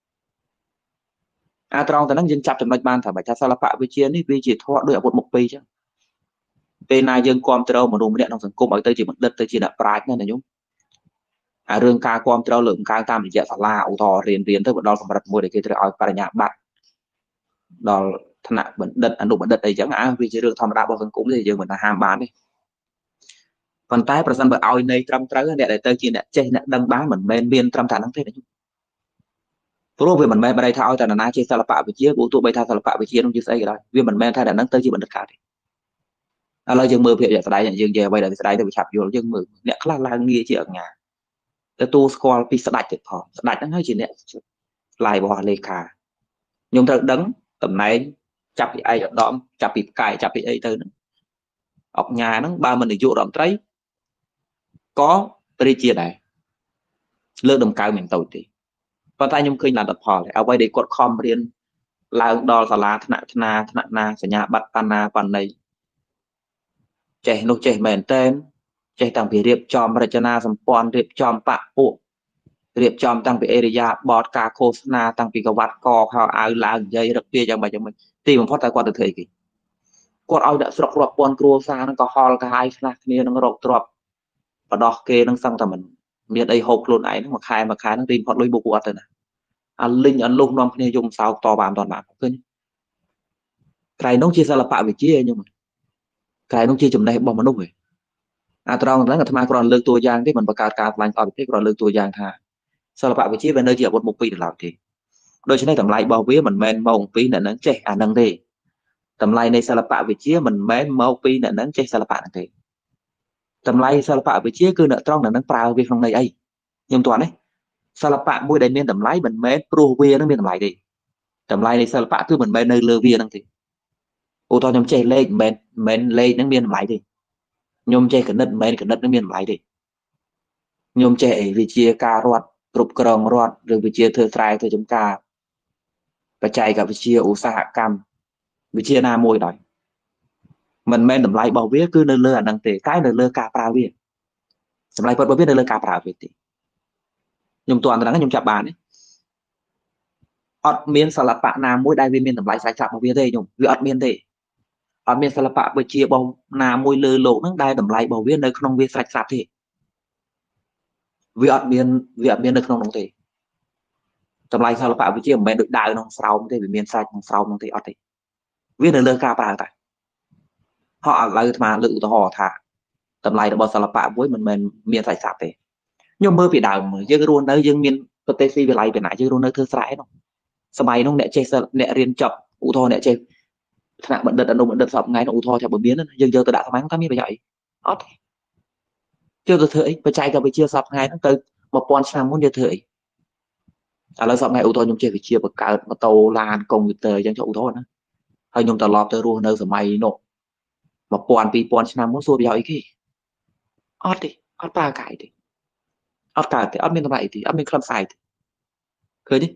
អាត្រង់ទៅហ្នឹងយើងចាប់ចំណុចបានថាបើថាសិល្បៈវិទ្យានេះវាជាធម៌ដោយអាវុធមុខពីរអញ្ចឹងពេលណាយើងគ្រប់គ្រងមនុស្សម្នាក់ក្នុងសង្គមឲ្យទៅជាបណ្ឌិតទៅជាអ្នកប្រាជ្ញណាញោមអារឿងការគ្រប់គ្រងលើកកើតាមរយៈសាលាឧទាហរណ៍រៀនរៀនទៅដល់កម្រិតមួយដែលគេត្រូវឲ្យបរិញ្ញាបត្រដល់ឋានៈបណ្ឌិតអនុបណ្ឌិតអីចឹងអាវាជារឿងធម្មតារបស់សង្គមទេយើងមិនថាហាមបានទេប៉ុន្តែប្រសិនបើឲ្យនៃត្រឹមត្រូវអ្នកដែលទៅជាអ្នកចេះអ្នកដឹងបានមិនមែនមានត្រឹមតែហ្នឹងទេព្រោះវាមិនមែនបរិយាថាឲ្យតែណាចេះសិល្បៈវិទ្យាព្រោះទោះបីថាសិល្បៈវិទ្យានោះជាស្អីក៏ដោយវាមិនមែនថាអ្នកហ្នឹងទៅជាបណ្ឌិតកើតទេឥឡូវយើងមើលភាពជាក់ស្ដែងយើងនិយាយអ្វីដែលស្ដែងទៅវាឆាប់យល់យើងមើលអ្នកខ្លះឡើងងារជាអង្គការទទួលស្គាល់ពីស្ដេចទៀតផងស្ដេចហ្នឹងហើយជាអ្នកឡាយរបស់លេខាខ្ញុំត្រូវដឹងតំណែងចាប់ពីឯកឧត្តមចាប់ពីផ្កាយចាប់ពីអីទៅហ្នឹងអង្គញាហ្នឹងបើមិននាយករដ្ឋមន្ត្រីក៏រាជាដែរលើកដំកើងមិនតូចទេប៉ុន្តែខ្ញុំឃើញលទ្ធផលអ្វីដែលគាត់ខំរៀនឡើងដល់សាលាថ្នាក់ថ្នាថ្នាក់ណាសញ្ញាបត្របណ្ណាបណ្ណីចេះនោះចេះមែនតែនចេះតាំងពីរៀបចំរចនាសម្ព័ន្ធរៀបចំបពពួករៀបចំតាំងពីអេរិយាបថការឃោសនាតាំងពីកវ៉ាត់កខោអាវឡើងនិយាយរឹកពីយ៉ាងម៉េចយ៉ាងម៉េចទីបំផុតតែគាត់ទៅធ្វើអីគេគាត់ឲ្យអ្នកស្រុករាប់ពាន់គ្រួសារហ្នឹងក៏ហល់កាយឆ្លាស់គ្នានឹងរកទ្រព្យបដោះគេនឹងសឹងតែមិនមានអីហូបខ្លួនឯងហ្នឹងមួយខែមួយខែហ្នឹងទីបំផុតលុយបុកអត់ទៅណាអាលិញអលុះនាំគ្នាយំសោកតបានតបានឃើញក្រៃនោះជាសិល្បៈវិទ្យាខ្ញុំក្រៃនោះជាចំណេះរបស់មនុស្សឯងអាត្រង់ហ្នឹងអាត្មាគ្រាន់លើកតួយ៉ាងទេមិនបង្កើតការខ្លាញ់អត់ទេគ្រាន់លើកតួយ៉ាងថាសិល្បៈវិទ្យាវានៅជាអាវុធមុខពីរដល់ទេដូច្នេះតម្លៃរបស់វាមិនមែនមកពីអ្នកនឹងចេះអានឹងទេតម្លៃនៃសិល្បៈវិទ្យាមិនមែនមកពីអ្នកនឹងចេះសិល្បៈហ្នឹងទេតម្លៃសិល្បៈវិទ្យាគឺអ្នកត្រង់អ្នកនឹងប្រើវាក្នុងន័យអីខ្ញុំទាន់ទេសិល្បៈមួយដែលមានតម្លៃមិនមែនព្រោះវានឹងមានតម្លៃទេតម្លៃនៃសិល្បៈគឺមិនមែននៅលើវាហ្នឹងទេឧទាហរណ៍ខ្ញុំចេះលេខមិនមែនលេខហ្នឹងមានតម្លៃទេខ្ញុំចេះគណិតមិនមែនគណិតហ្នឹងមានតម្លៃទេខ្ញុំចេះវិទ្យាការរដ្ឋគ្រប់គ្រងរដ្ឋឬវិទ្យាធ្វើស្រែធ្វើចំការបច្ចេកវិទ្យាឧស្សាហកម្មវិទ្យាណាមួយដែរមិនមែនតម្លៃរបស់វាគឺនៅលើអាហ្នឹងទេតែនៅលើការប្រើវាតម្លៃពិតរបស់វានៅលើការប្រើវាទេខ្ញុំទាន់ត្រង់ខ្ញុំចាប់បានទេអត់មានសិល្បៈណាមួយដែលវាមានតម្លៃស្រេចស្រាប់របស់វាទេខ្ញុំវាអត់មានទេអត់មានសិល្បៈវិទ្យារបស់ណាមួយលើលោកហ្នឹងដែលតម្លៃរបស់វានៅក្នុងវាស្រេចស្រាប់ទេវាអត់មានវាអត់មាននៅក្នុងនោះទេ tầm lại sao là bạn với chia mẹ được đào nông sau thì bị miền sai nông sau nông thì ở thì viết được lơ ca bà tại họ lấy mà lự tao họ thả tầm lại là bao sao là bạn với mình mình miền sai sạp thì nhưng mơ bị đào mà dương luôn nơi dương miền có tê phi về lại về nãy dương luôn nơi thưa sải nóสมัยน้องเนี่ยเจสเนี่ยเรียนจบอุทธรเนี่ยเจขณะบัณฑิตอนุบัณฑิตสอบไงน้องอุทธรจะบทเรียนนั้นยังเจอตัวด่าทำไมน้องทำมีประโยชน์อ๋อเจอตัวเธอไอ้ไปใจกับไปเชียร์สอบไงตั้งแต่มาปอนชามมุ้งเจอเธอไอ้แล้วสอบไงอุทธรยมเชียร์ไปเชียร์ประกาศมาโตลานกงอยู่เตยยังจะอุทธรนะให้ยมตลอดเตยรู้ในสมัยโนมาปอนปีปอนชามมุ้งสู้ประโยชน์อีกทีอ๋อดิอ๋อปลาไก่ดิอ๋อไก่ดิอ๋อมีทำไรดิอ๋อมีคลำใส่ดิเคยดิ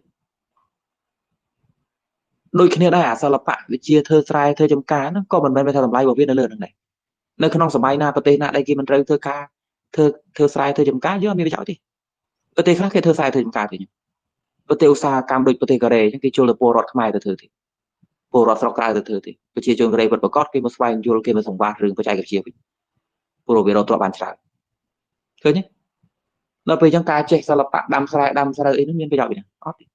โดยคะแนนได้อาสารปะวิเชียร์เธอสายเธอจำการก็มันเป็นไปทำลายบทเรียนในเรื่องนั้นไหนในขนมสมัยนาประเทศนาได้กินมันเร็วเธอกาเธอเธอสายเธอจำการเยอะมีประโยชน์ดิประเทศข้างแค่เธอสายเธอจำการดิประเทศอุตสาหกรรมโดยประเทศกระเรยังกิจโจลโปรดขมายเธอเธอดิโปรดสกายเธอเธอดิประเทศโจลกระเรบทประกอบกินมาสวายโยลกินมาส่งบาทเรื่องประจัยกับเชียร์โปรเวโรตัวบานชาเคยเนี่ยเราไปจังการเช็คสารปะดำสลายดำสลายเอ็นมีประโยชน์ดิ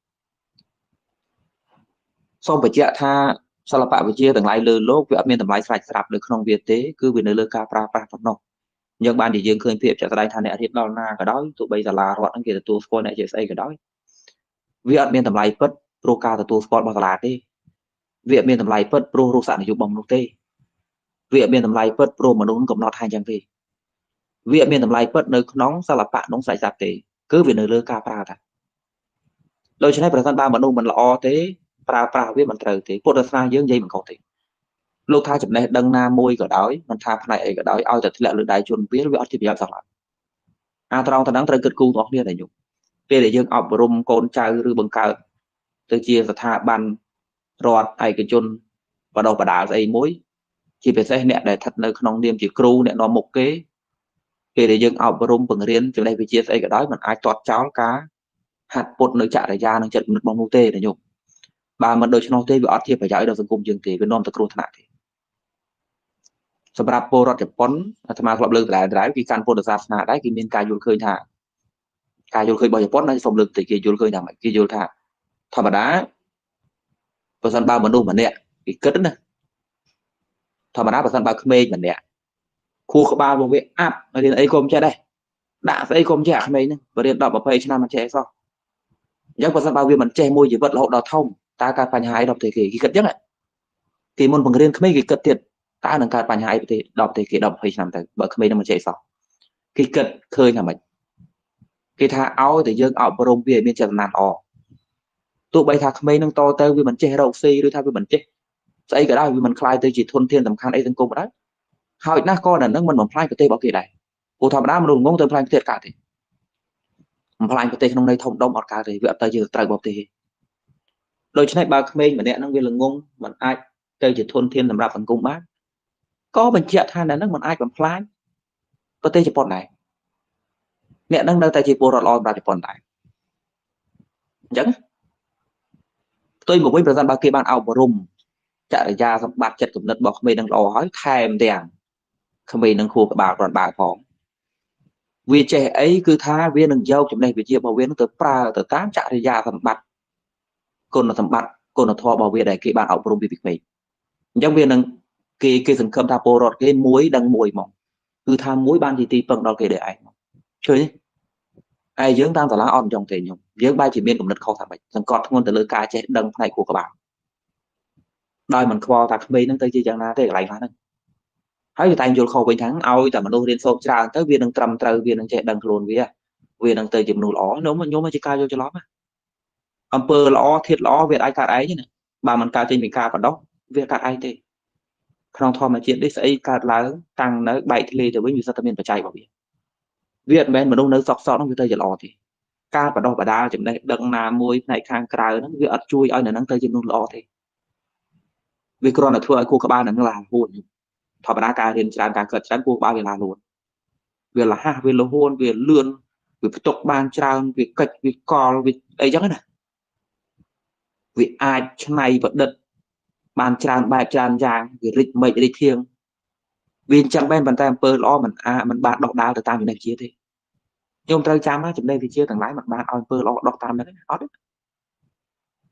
ส่งไปเจ้าท่าสารปะวิเชียร์ต่างหลายเลยโลกวิอัตเมียนต่างหลายสลายสลับเลยขนมเวียดเต้คือวินเลือกการปราปราฝันนกยังบ้านที่ยังเคยเพียบจากสลายทานในอาทิตย์ดอลนาก็ได้ตัวใบสลาหอดอังกฤษตัวสปอร์ตในเจสไอก็ได้วิอัตเมียนต่างหลายเปิดโปรกาตัวสปอร์ตบอลสลาเต้วิอัตเมียนต่างหลายเปิดโปรรูสานอยู่บอมนุเต้วิอัตเมียนต่างหลายเปิดโปรมนุษย์กับนอทไฮจังเต้วิอัตเมียนต่างหลายเปิดในน้องสลับปะน้องสายจับเต้คือวินเลือกการปราแต่โดยใช้ประธานบาลมนุษย์มันละอเต้ปราปราวิมันเตอร์เต้พุทธศาสนาเยอะใหญ่เหมือนเขาเต้ลูกท้าจับในดังนามวยก็ได้มันท้าภายในก็ได้เอาแต่ที่ละเรื่องใดจนเปลี่ยนวิอัตที่ประโยชน์สักหลังอาตรองตอนนั้นเตรียมเกิดกูต่อเนี่ยอะไรอยู่เป็นแต่ยังเอาบรมโกนใจหรือบังเกิดตัวเชียสถาบันรอดไอ้กระจนประดประดาไอ้มวยchỉ phải xây nẹt để thật nơi không niệm chỉ kêu nẹt nó một kế thì để dân học bơm bằng riêng từ đây phải chia sẻ cái đó mình ai tọt cháo cá hạt bột nơi chả để ra nó chật một bông tê để nhục bà mình đôi cho nó tê bị ót thì phải giải được từng cùng trường thì bên non tập kêu thằng thì សម្រាប់ពលរដ្ឋជប៉ុនអាត្មាធ្លាប់លើកដែរដែរពីកាន់ពុទ្ធសាសនាដែរគេមានការយល់ឃើញថាការយល់ឃើញរបស់ជប៉ុនហើយសូមលើកទៅគេយល់ឃើញថាម៉េចគេយល់ថាធម្មតាបើសិនបើមនុស្សម្នាក់គេគិតណាធម្មតាបើសិនបើក្មេងម្នាក់ខួរក្បាលរបស់វាអាប់រៀនអីក៏មិនចេះដែរដាក់ស្អីក៏មិនចេះអាក្មេងហ្នឹងបើរៀន 10 20 ឆ្នាំមិនចេះអីសោះអញ្ចឹងបើសិនបើវាមិនចេះមួយជីវិតរហូតដល់ធំតើកើតបញ្ហាអីដល់ប្រទេសគេគេគិតអញ្ចឹងគេមុនបង្រៀនក្មេងគេគិតទៀតតើនឹងកើតបញ្ហាអីប្រទេសដល់ប្រទេសគេ 10 20 ឆ្នាំទៅបើក្មេងនឹងមិនចេះសោះគេគិតឃើញថាម៉េចគេថាឲ្យតែយើងអប់រំវាឲ្យមានចេតនាល្អទោះបីថាក្មេងនឹងតទៅវាមិនចេះរកស៊ីឬថាវាមិនចេះស្អីក៏ដោយវាមិនខ្លាយទៅជាធនធានសំខាន់អីសង្គមដែរហើយណាស់ក៏ដល់នឹងមិនបំផ្លាញប្រទេសរបស់គេដែរព្រោះធម្មតាមនុស្សងងទៅបំផ្លាញប្រទេសកើតទេបំផ្លាញប្រទេសក្នុងន័យធំដុំអត់កើតទេវាអត់ទៅជាត្រូវរបស់ប្រទេសទេដូច្នេះបើក្មេងម្នាក់នឹងវាល្ងងមិនអាចទៅជាធនធានសម្រាប់សង្គមបានក៏បញ្ជាក់ថាអ្នកនឹងមិនអាចបំផ្លាញប្រទេសជប៉ុនដែរអ្នកនឹងនៅតែជាពលរដ្ឋល្អសម្រាប់ជប៉ុនដែរអញ្ចឹងផ្ទុយមកវិញប្រសិនបើគេបានអប់រំចរិយាសម្បត្តិចិត្តគំនិតរបស់ក្មេងនឹងល្អហើយថែមទាំងក្មេងនឹងខួរក្បាលរត់បើផងវាចេះអីគឺថាវានឹងយកចំណេះវិជ្ជារបស់វានឹងទៅប្រើទៅតាមចរិយាសម្បត្តិគុណសម្បត្តិគុណធម៌របស់វាដែលគេបានអប់រំពីក្មេងអញ្ចឹងវានឹងគេគេសង្ឃឹមថាពលរដ្ឋគេមួយដឹងមួយមកគឺថាមួយបានទីទីពឹងដល់គេដែរឯងឃើញទេហើយយើងតាមសាលាអត់ចង់ទេខ្ញុំយើងបែរជាមានគំនិតខុសថាម៉េចសង្កត់ធ្ងន់ទៅលើការចេះដឹងផ្នែកខួរក្បាលដោយមិនខ្វល់ថាក្មេងហ្នឹងទៅជាយ៉ាងណាទេកន្លែងហ្នឹងហើយតែយល់ខុសវិញថាឲ្យតែមនុស្សរៀនសូត្រច្រើនទៅវានឹងត្រឹមត្រូវវានឹងចេះដឹងខ្លួនវាវានឹងទៅជាមនុស្សល្អខ្ញុំខ្ញុំជាការយល់ច្រឡំអំពើល្អធាតុល្អវាអាចកើតឯងណាបើមិនកើតចេញពីការបដោះវាកើតឯងទេក្នុងធម្មជាតិនេះស្អីកើតឡើងតាំងនៅបែកធ្លាយទៅវិញវាសិតតែមានបច្ច័យរបស់វាវាមិនមែនមនុស្សនៅសក់សក់ហ្នឹងវាទៅជាល្អទេការបដោះបដាលចំណេះដឹងណាមួយផ្នែកខាងក្រៅហ្នឹងវាអត់ជួយឲ្យនៅហ្នឹងទៅជាមនុស្សល្អទេវាគ្រាន់តែធ្វើឲ្យខួរក្បាលហ្នឹងឡាហួនធម្មតាការរៀនច្រើនការកើតច្រើនខួរក្បាលវាឡាហួនវាលះវាលហួនវាលឿនវាផ្ទុកបានច្រើនវាកិច្ចវាកលវាអីចឹងណាវាអាចឆ្នៃប្រឌិតបានច្រើនបែបច្រើនយ៉ាងវារិចមិចរិចធៀងវាអញ្ចឹងបែបប៉ុន្តែអំពើល្អមិនអាមិនបានដោះដាលទៅតាមចំណេះវិជ្ជាទេខ្ញុំត្រូវចាំណាចំណេះវិជ្ជាទាំងឡាយមិនបានឲ្យអំពើល្អដោះតាមហ្នឹងអត់ទេ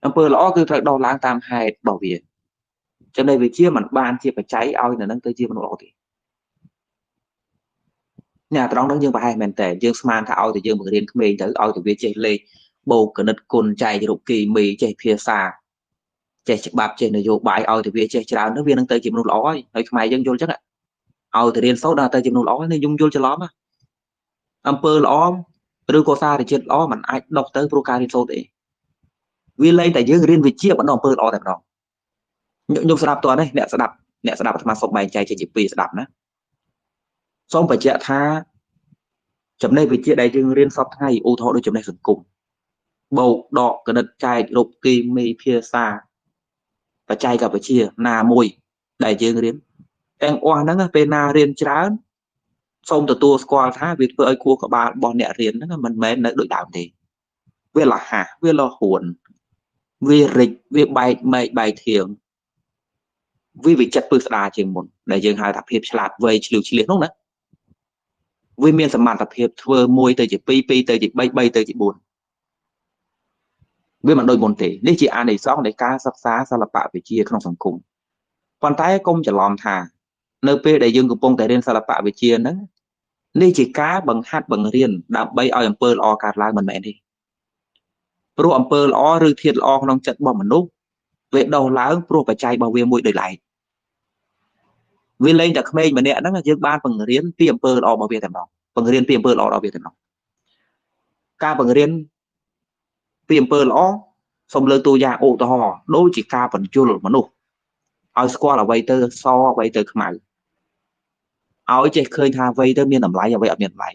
អំពើល្អគឺត្រូវដោះឡើងតាមហេតុរបស់វាចំណេះវិជាមិនបានជាបច្ច័យឲ្យនៅនឹងទៅជាមនុស្សល្អទេអ្នកត្រង់នោះយើងប្រហែលមែនតើយើងស្មានថាឲ្យតែយើងបង្រៀនក្មេងទៅឲ្យតែវាចេះលេខបូកគណិតគុណចែករូបគីមីចេះភាសាចេះច្បាប់ចេះនយោបាយឲ្យតែវាចេះច្រើនទៅវានឹងទៅជាមនុស្សល្អហើយហើយខ្មែរយើងយល់ចឹងឲ្យតែរៀនសូត្រដល់ទៅជាមនុស្សល្អនេះយំយល់ច្រឡំអំពើល្អឬក៏សារជាតិល្អมันអាចដុសទៅព្រោះការរៀនសូត្រទេវាលែងតែយើងរៀនវិជ្ជាបណ្ដអំពើល្អតែម្ដងខ្ញុំស្ដាប់តើនេះអ្នកស្ដាប់អ្នកស្ដាប់អាត្មាសុំបែងចែកជាពីរស្ដាប់ណាសូមបញ្ជាក់ថាចំណេះវិជ្ជាដែលយើងរៀនសពថ្ងៃឧទាហរណ៍ដូចចំណេះសង្គមបូកដកគណិតចែករូបគីមីភាសាបច្ចេកវិទ្យាណាមួយដែលយើងរៀនទាំងអស់ហ្នឹងពេលណារៀនច្រើនសូមទទួលស្គាល់ថាវាធ្វើឲ្យខួរក្បាលរបស់អ្នករៀនហ្នឹងមិនមែននៅដូចដើមទេវាលះហាវាលហួនវារិចវាបែកមែកបែកធៀងវាវិចិត្រពឹស្ដារជាងមុនដែលយើងហៅថាភាពឆ្លាតវៃឆ្លៀវឆ្លៀសនោះណាវាមានសមត្ថភាពធ្វើមួយទៅជាពីរពីរទៅជាបីបីទៅជាបួនវាមិនដូចមុនទេនេះជាអានិសង្សនៃការសិក្សាសិល្បៈវិទ្យាក្នុងសង្គមប៉ុន្តែកុំច្រឡំថានៅពេលដែលយើងកំពុងតែរៀនសិល្បៈវិទ្យាហ្នឹងនេះជាការបង្ហាត់បង្រៀនដើម្បីឲ្យអំពើល្អកើតឡើងមិនមែនទេព្រោះអំពើល្អឬធាតុល្អក្នុងចិត្តរបស់មនុស្សវាដុសឡើងព្រោះបច្ច័យរបស់វាមួយដោយឡែកវាលែងតែក្មេងម្នាក់ហ្នឹងយើងបានបង្រៀនពីអំពើល្អរបស់វាតែម្ដងបង្រៀនពីអំពើល្អរបស់វាតែម្ដងការបង្រៀនពីអំពើល្អសូមលើកតួយ៉ាងឧទាហរណ៍ដូចជាការបញ្ជូលមនុស្សឲ្យស្គាល់អ្វីទៅសអ្វីទៅខ្មៅឲ្យចេះឃើញថាអ្វីទៅមានតម្លៃអ្វីអត់មានតម្លៃ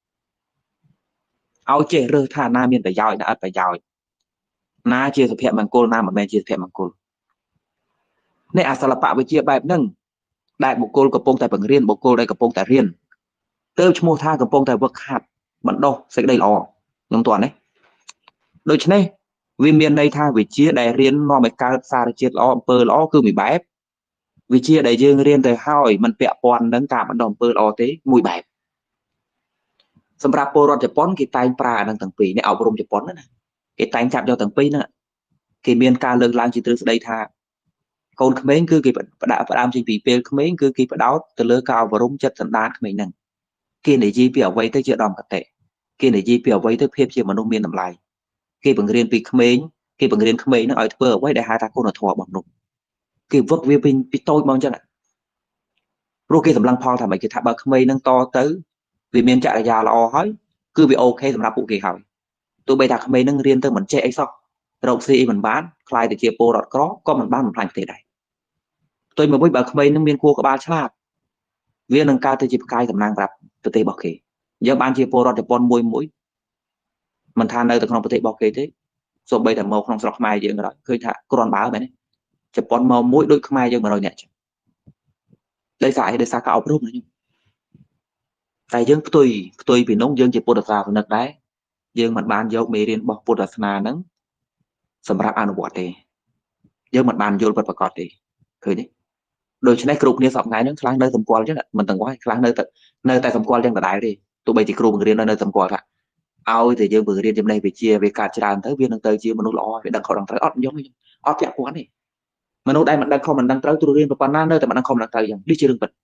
ឲ្យចេះរើសថាណាមានប្រយោជន៍ណាអត់ប្រយោជន៍ណាជាសុភមង្គលណាមិនមែនជាសុភមង្គលនេះអាសិល្បៈវិទ្យាបែបហ្នឹងដែលបុគ្គលកំពុងតែបង្រៀនបុគ្គលដែលកំពុងតែរៀនទៅឈ្មោះថាកំពុងតែវឹកហាត់បណ្ដុះសេចក្តីល្អខ្ញុំទាន់ទេដូច្នេះវាមានន័យថាវិជ្ជាដែលរៀននាំឲ្យកើតសារជាតិល្អអំពើល្អគឺមួយបែបវិជ្ជាដែលយើងរៀនទៅហើយมันពាក់ព័ន្ធនឹងការបណ្ដុះអំពើល្អទេមួយបែបសម្រាប់ពលរដ្ឋជប៉ុនគេតែងប្រើអានឹងទាំងពីរអ្នកអប់រំជប៉ុនណាគេតែងចាប់យកទាំងពីរហ្នឹងគេមានការលើកឡើងជាទ្រឹស្ដីថាកូនក្មេងគឺគេផ្ដាក់ផ្ដើមចេញពីពេលក្មេងគឺគេផ្ដោតទៅលើការអប់រំចិត្តសន្តានក្មេងហ្នឹងគេនិយាយពីអ្វីទៅជាដំកតិគេនិយាយពីអ្វីទៅភាពជាមនុស្សមានតម្លៃគេបង្រៀនពីក្មេងគេបង្រៀនក្មេងហ្នឹងឲ្យធ្វើអ្វីដែលហៅថាគុណធម៌របស់មនុស្សគេវឹកវាពីពីតូចមកអញ្ចឹងព្រោះគេសម្លឹងផលថាម៉េចគេថាបើក្មេងហ្នឹងតទៅវាមានចរិយាល្អហើយគឺវាអូខេសម្រាប់ពួកគេហើយទោះបីថាក្មេងហ្នឹងរៀនទៅមិនចេះអីសោះរកស៊ីអីមិនបានខ្លាយទៅជាពលរដ្ឋក្រក៏មិនបានបំផ្លាញប្រទេសដែរផ្ទុយមកវិញបើក្មេងហ្នឹងមានគួរក្បាលឆ្លាតវានឹងកើតទៅជាផ្កាយតំណាងប្រាប់ប្រទេសរបស់គេយើងបានជាពលរដ្ឋជប៉ុនមួយមួយមិនថានៅទៅក្នុងប្រទេសរបស់គេទេសូម្បីតែមកក្នុងស្រុកខ្មែរយើងក៏ដោយឃើញថាគ្រាន់បើមែនទេជប៉ុនមកមួយដូចខ្មែរយើង100នាក់ចឹងដោយសារអីដោយសារការអប់រំណាតែយើងផ្ទុយផ្ទុយពីនោះយើងជាពុទ្ធសាសនិកដែរយើងមិនបានយកមេរៀនរបស់ពុទ្ធសាសនាហ្នឹងសម្រាប់អនុវត្តទេយើងមិនបានយល់ពិតប្រាកដទេឃើញទេដូច្នេះគ្រូគ្នាសប្តាហ៍ហ្នឹងខ្លាំងនៅសម្គាល់ចឹងមិនទាំងអស់ខ្លាំងនៅតែនៅតែសម្គាល់ចឹងដដែលទេទោះបីជាគ្រូបង្រៀននៅសម្គាល់ថាឲ្យតែយើងបង្រៀនចំណេះវិជ្ជាវាកើតច្រើនទៅវានឹងទៅជាមនុស្សល្អវាដឹងខុសដឹងត្រូវអត់យកអត់ពាក់ព័ន្ធទេមនុស្សដែលមិនដឹងខុសមិនដឹងត្រូវទូរៀនប៉ុណ្ណានៅតែមិនដឹងខុសមិនដឹងត្រូវចឹងនេះជារឿងពិត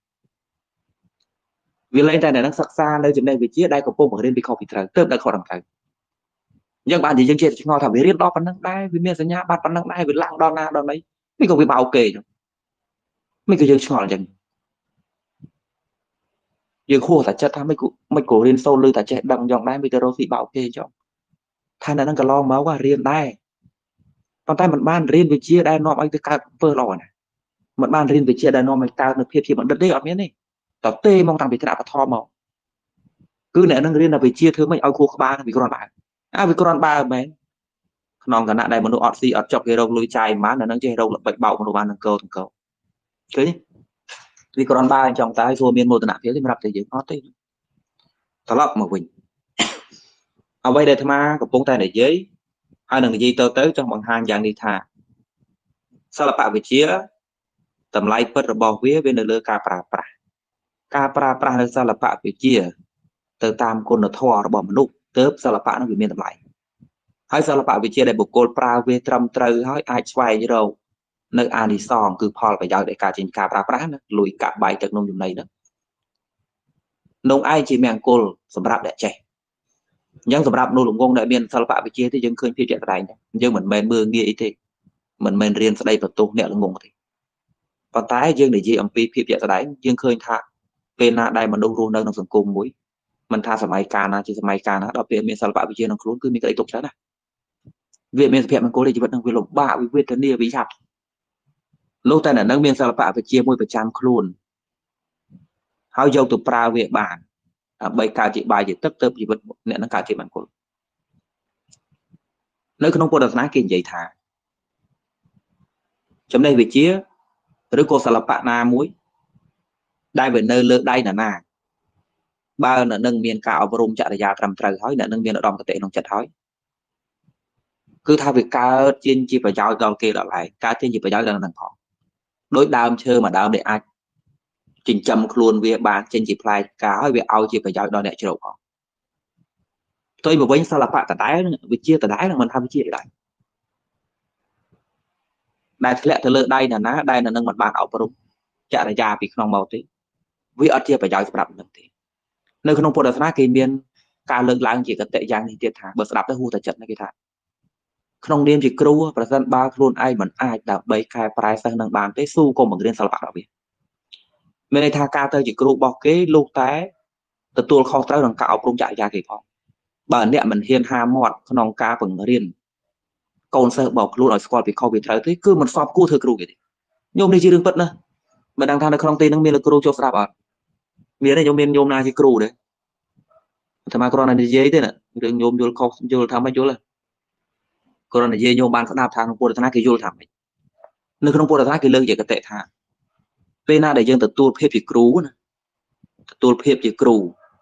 វាលែងតែនៅនឹងសិក្សានៅចំណេះវិជ្ជាដែលកំពុងបង្រៀនពីខុសពីត្រូវទើបដឹងខុសដឹងត្រូវយើងបាននិយាយយើងចេះឆ្ងល់ថាវារៀនដល់ប៉ុណ្ណឹងដែរវាមានសញ្ញាបត្រប៉ុណ្ណឹងដែរវាឡើងដល់ណាដល់ណីមិនក៏វាបោកគេចឹងមិនក៏យើងឆ្ងល់ចឹងយើងហួសតែចិត្តថាមិនក៏មិនក៏រៀនសូត្រលើតែចេះដឹងយ៉ាងដែរមិនទៅរកស៊ីបោកគេចឹងថានៅនឹងកន្លងមករៀនដែរប៉ុន្តែមិនបានរៀនវិជ្ជាដែលនាំឲ្យទៅកើតពើល្អណាមិនបានរៀនវិជ្ជាដែលនាំឲ្យកើតនូវភាពជាបណ្ឌិតទេអត់មានទេតើទេមកតាំងពីថ្នាក់បឋមមកគឺអ្នកនឹងរៀនតែវិជ្ជាធ្វើម៉េចឲ្យខួរក្បាលវាគ្រាន់បើអាវាគ្រាន់បើមែនក្នុងគណៈដែលមនុស្សអត់ស៊ីអត់ចប់គេរកលុយចាយប៉ុន្មាននៅនឹងចេះរកល្បិចបោកមនុស្សបាននឹងកោទាំងកោឃើញទេវាគ្រាន់បើអញ្ចឹងតែសួរមានមោទនភាពទេសម្រាប់តែយើងអត់ទេត្រឡប់មកវិញអ្វីដែលអាត្មាកំពុងតែនិយាយហើយនឹងនិយាយទៅទៅចង់បង្ហាញយ៉ាងនេះថាសិល្បៈវិទ្យាតម្លៃពិតរបស់វាវានៅលើការប្រើប្រាស់ការប្រើប្រាស់នៅសិល្បៈវិទ្យាទៅតាមគុណធម៌របស់មនុស្សទើបសិល្បៈនោះវាមានតម្លៃហើយសិល្បៈវិទ្យាដែលបុគ្គលប្រើវាត្រឹមត្រូវហើយអាចស្វែងរកនៅអានិសង្សគឺផលប្រយោជន៍នៃការចេញការប្រើប្រាស់ណាលុយកាក់បាយទឹកនំចំណីហ្នឹងនងឯងជាមង្គលសម្រាប់អ្នកចេះអញ្ចឹងសម្រាប់មនុស្សល្ងងដែលមានសិល្បៈវិទ្យាទេយើងឃើញភាពជាក់ស្ដែងយើងមិនមែនមើលងាយអីទេមិនមែនរៀនស្ដីបន្ទោសអ្នកល្ងងទេប៉ុន្តែយើងនិយាយអំពីភាពជាក់ស្ដែងយើងឃើញថាពេលណាដែលមនុស្សរស់នៅក្នុងសង្គមមួយមិនថាសម័យកាលណាជាសម័យកាលណាដល់ពេលមានសិល្បៈវិទ្យាក្នុងខ្លួនគឺមានក្តីទុកច្រើនណាស់វាមានសុភមង្គលនៃជីវិតនឹងវាលំបាកវាវេទនាវាយ៉ាប់នោះតែនៅនឹងមានសិល្បៈវិទ្យាមួយប្រចាំខ្លួនហើយយកទៅប្រើវាបានដើម្បីកើតជាបាយជាទឹកទៅជីវិតអ្នកនឹងកើតជាមង្គលនៅក្នុងពុទ្ធសាសនាគេនិយាយថាចំណេះវិទ្យាឬក៏សិល្បៈណាមួយដែលវានៅលើដៃណាណាបើនៅនឹងមានការអប់រំចរិយាត្រឹមត្រូវហើយអ្នកនឹងមានឧត្តមគតិក្នុងចិត្តហើយគឺថាវាកើតជាជាប្រយោជន៍ដល់គេដល់ឯងកើតជាជាប្រយោជន៍ដល់នឹងផងដោយដើមឈើមួយដើមដែលអាចចិញ្ចឹមខ្លួនវាបានចេញជាផ្លែផ្កាហើយវាឲ្យជាប្រយោជន៍ដល់អ្នកជ្រកផងផ្ទុយមកវិញសិល្បៈដដែលវិទ្យាដដែលនឹងមិនថាវិទ្យាដែរដែលធ្លាក់ទៅលើដៃណាណាដែលនៅនឹងមិនបានអប់រំចរិយាពីក្នុងមកទេវាអត់ជាប្រយោជន៍សម្រាប់នឹងទេនៅក្នុងពុទ្ធសាសនាគេមានការលើកឡើងជាកតិយ៉ាងនេះទៀតថាបើស្ដាប់ទៅហួសតែចិត្តគេថាក្នុងនាមជាគ្រូប្រសិនបើខ្លួនឯងមិនអាចដើម្បីកែប្រែសិស្សនឹងបានទេស៊ូកុំបង្រៀនសិល្បៈរបស់វាមានន័យថាការទៅជាគ្រូរបស់គេលុះតែទទួលខុសត្រូវនឹងការអប់រំចរិយាគេផងបើអ្នកមិនហ៊ានហាមាត់ក្នុងការបង្រៀនកូនសិស្សរបស់ខ្លួនឲ្យស្គាល់ពីខុសពីត្រូវទេគឺមិនសពគួរធ្វើគ្រូគេទេញោមនេះជារឿងពិតណាមិនដឹងថានៅក្នុងទីនឹងមានលោកគ្រូចូលស្ដាប់អត់មានទេញោមមានញោមណាជាគ្រូទេតែមកគ្រាន់តែនិយាយទេណារឿងញោមយល់ខុសយល់ថាមិនយល់ទេគ្រាន់តែនិយាយញោមបានស្ដាប់ថាក្នុងពុទ្ធសាសនាគេយល់ថាមិននៅក្នុងពុទ្ធសាសនាគេលើកជាកតិថាពេលណាដែលយើងទទួលភាពជាគ្រូណាទទួលភាពជាគ្រូ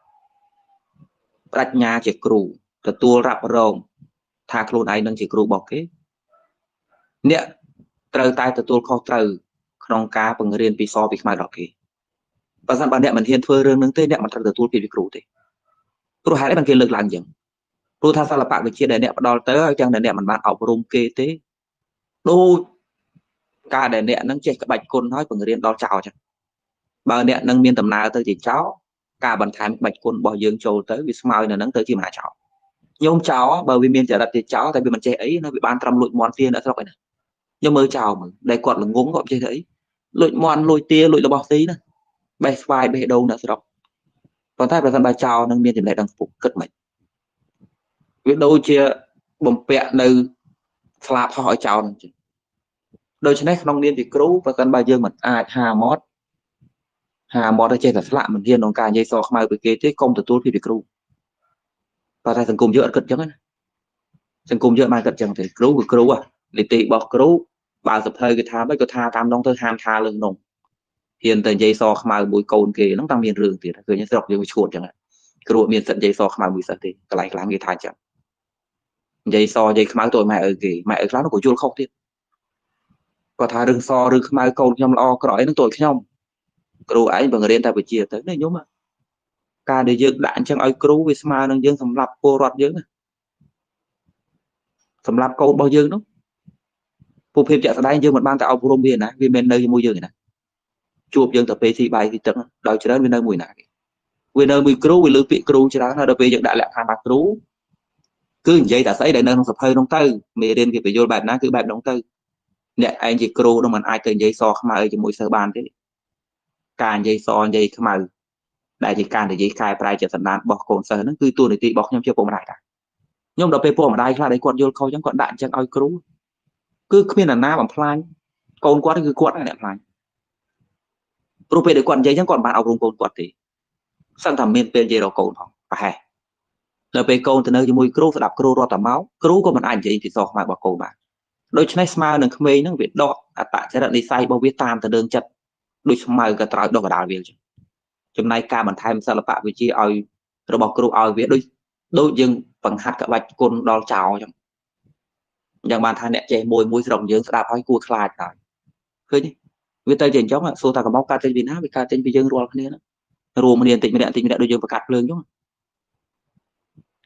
ប្រាជ្ញាជាគ្រូទទួលរ៉ាប់រងថាខ្លួនឯងនឹងជាគ្រូរបស់គេអ្នកត្រូវតែទទួលខុសត្រូវក្នុងការបង្រៀនពីសពីខ្មៅដល់គេបើសិនបើអ្នកមិនហ៊ានធ្វើរឿងនឹងទេអ្នកមិនត្រូវទទួលភាពជាគ្រូទេព្រោះហេតុអីបានគេលើកឡើងចឹងព្រោះថាសិល្បៈវិទ្យាដែលអ្នកផ្ដល់ទៅហើយទាំងដែលអ្នកមិនបានអប់រំគេទេដូចការដែលអ្នកនឹងចេះក្បាច់គុណហើយបង្រៀនដល់ចៅចឹងបើអ្នកនឹងមានដំណើរទៅជាចៅការបន្ថែមក្បាច់គុណរបស់យើងចូលទៅវាស្មើនៅនឹងទៅជាមហាចៅញោមចៅបើវាមានចរិតជាចៅតែវាមិនចេះអីនៅវាបានត្រឹមលួចមន់ទានៅស្រុកឯណាញោមមើលចៅមើលដែលគាត់ល្ងងគាត់ចេះទៅអីលួចមន់លួចទាលួចរបស់ទីណាបេះស្វាយបេះដូងនៅស្រុកប៉ុន្តែប្រសិនបើចៅនឹងមានចំណេះដឹងខ្ពស់គិតមិនវាដូចជាបំពាក់នៅស្លាបហោះឲ្យចៅនឹងចឹងដូច្នេះក្នុងនាមជាគ្រូប្រសិនបើយើងមិនអាចហាមាត់ហាមាត់ទៅចេះតែស្លាក់មិនហ៊ានក្នុងការនិយាយសខ្មៅពីគេទេកុំទទួលភាពជាគ្រូប៉ុន្តែសង្គមយើងអត់គិតចឹងណាសង្គមយើងបានគិតចឹងទេគ្រូគឺគ្រូនីតិរបស់គ្រូបើសភៅគេថាមិនក៏ថាតាមនោះទៅហាមថាលើនោះហ៊ានតែនិយាយសខ្មៅមួយកូនគេហ្នឹងតាំងមានរឿងទៀតឃើញស្រុកយើងវាឈួតចឹងគ្រូមានសិទ្ធិនិយាយសខ្មៅមួយសិស្សទេកន្លែងខ្លះគេថាចឹងនិយាយសនិយាយខ្មៅទៅម៉ែឪគេម៉ែឪខ្លះនោះក៏យល់ខុសទៀតគាត់ថារឿងសឬខ្មៅកូនខ្ញុំល្អក្រអីហ្នឹងទៅខ្ញុំគ្រូឯងបង្រៀនតែវិជ្ជាទៅនេះញោមការដែលយើងដាក់អញ្ចឹងឲ្យគ្រូវាស្មើនឹងយើងសម្រាប់ពលរដ្ឋយើងសម្រាប់កូនរបស់យើងនោះពួកភាពជាក់ស្ដែងយើងមិនបានតែអប់រំវាណាវាមិននៅជាមួយយើងទេណាជួបយើងទៅពេលទីបាយទីទឹកដោយច្រើនវានៅមួយណាគេវានៅមួយគ្រូវាលើពាក្យគ្រូច្រើនហើយដល់ពេលយើងដាក់លក្ខខណ្ឌថាគ្រូគឺនិយាយតែស្អីដែលនៅក្នុងសភៅនោះទៅមេរៀនគេបញ្យល់បែបណាគឺបែបនោះទៅអ្នកឯងជាគ្រូនោះមិនអាចទៅនិយាយសខ្មៅជាមួយសិស្សបានទេការនិយាយសនិយាយខ្មៅដែលជាការនិយាយកែប្រែចិត្តសន្តានរបស់កូនសិស្សហ្នឹងគឺតួនាទីរបស់ខ្ញុំជាពុកម្ដាយដែរខ្ញុំដល់ពេលពុកម្ដាយខ្លះដែលគាត់យល់ខុសអញ្ចឹងគាត់ដាក់អញ្ចឹងឲ្យគ្រូគឺគ្មានអ្នកណាបំផ្លាញកូនគាត់គឺគាត់អ្នកផ្លាញព្រោះពេលដែលគាត់និយាយអញ្ចឹងគាត់មិនបានអប់រំកូនគាត់ទេសឹងថាមានពេលនិយាយរកកូនផងប្រហែលដល់ពេលកូនទៅនៅជាមួយគ្រូស្ដាប់គ្រូរត់តែមកគ្រូក៏មិនអាចនិយាយពីសខ្មៅរបស់កូនបានដូច្នេះស្មើនឹងក្មេងហ្នឹងវាដកអត្តចរិតនិស្ស័យរបស់វាតាមទៅលើចិត្តដូចស្មៅក៏ត្រូវដកកដាលវាអញ្ចឹងចំណែកការបន្ថែមសិល្បៈវិទ្យាឲ្យរបស់គ្រូឲ្យវាដូចដូចយើងបង្ហាត់ក្បាច់គុណដល់ចៅអញ្ចឹងយ៉ាងបានថាអ្នកចេះមួយមួយស្រុកយើងស្ដាប់ឲ្យគួរខ្លាចហើយឃើញទេវាទៅជាអញ្ចឹងសួរថាកំមកកើតចេញពីណាវាកើតចេញពីយើងរាល់គ្នារួមគ្នាបន្តិចម្នាក់បន្តិចម្នាក់ដូចយើងបង្កាត់ភ្លើងអញ្ចឹង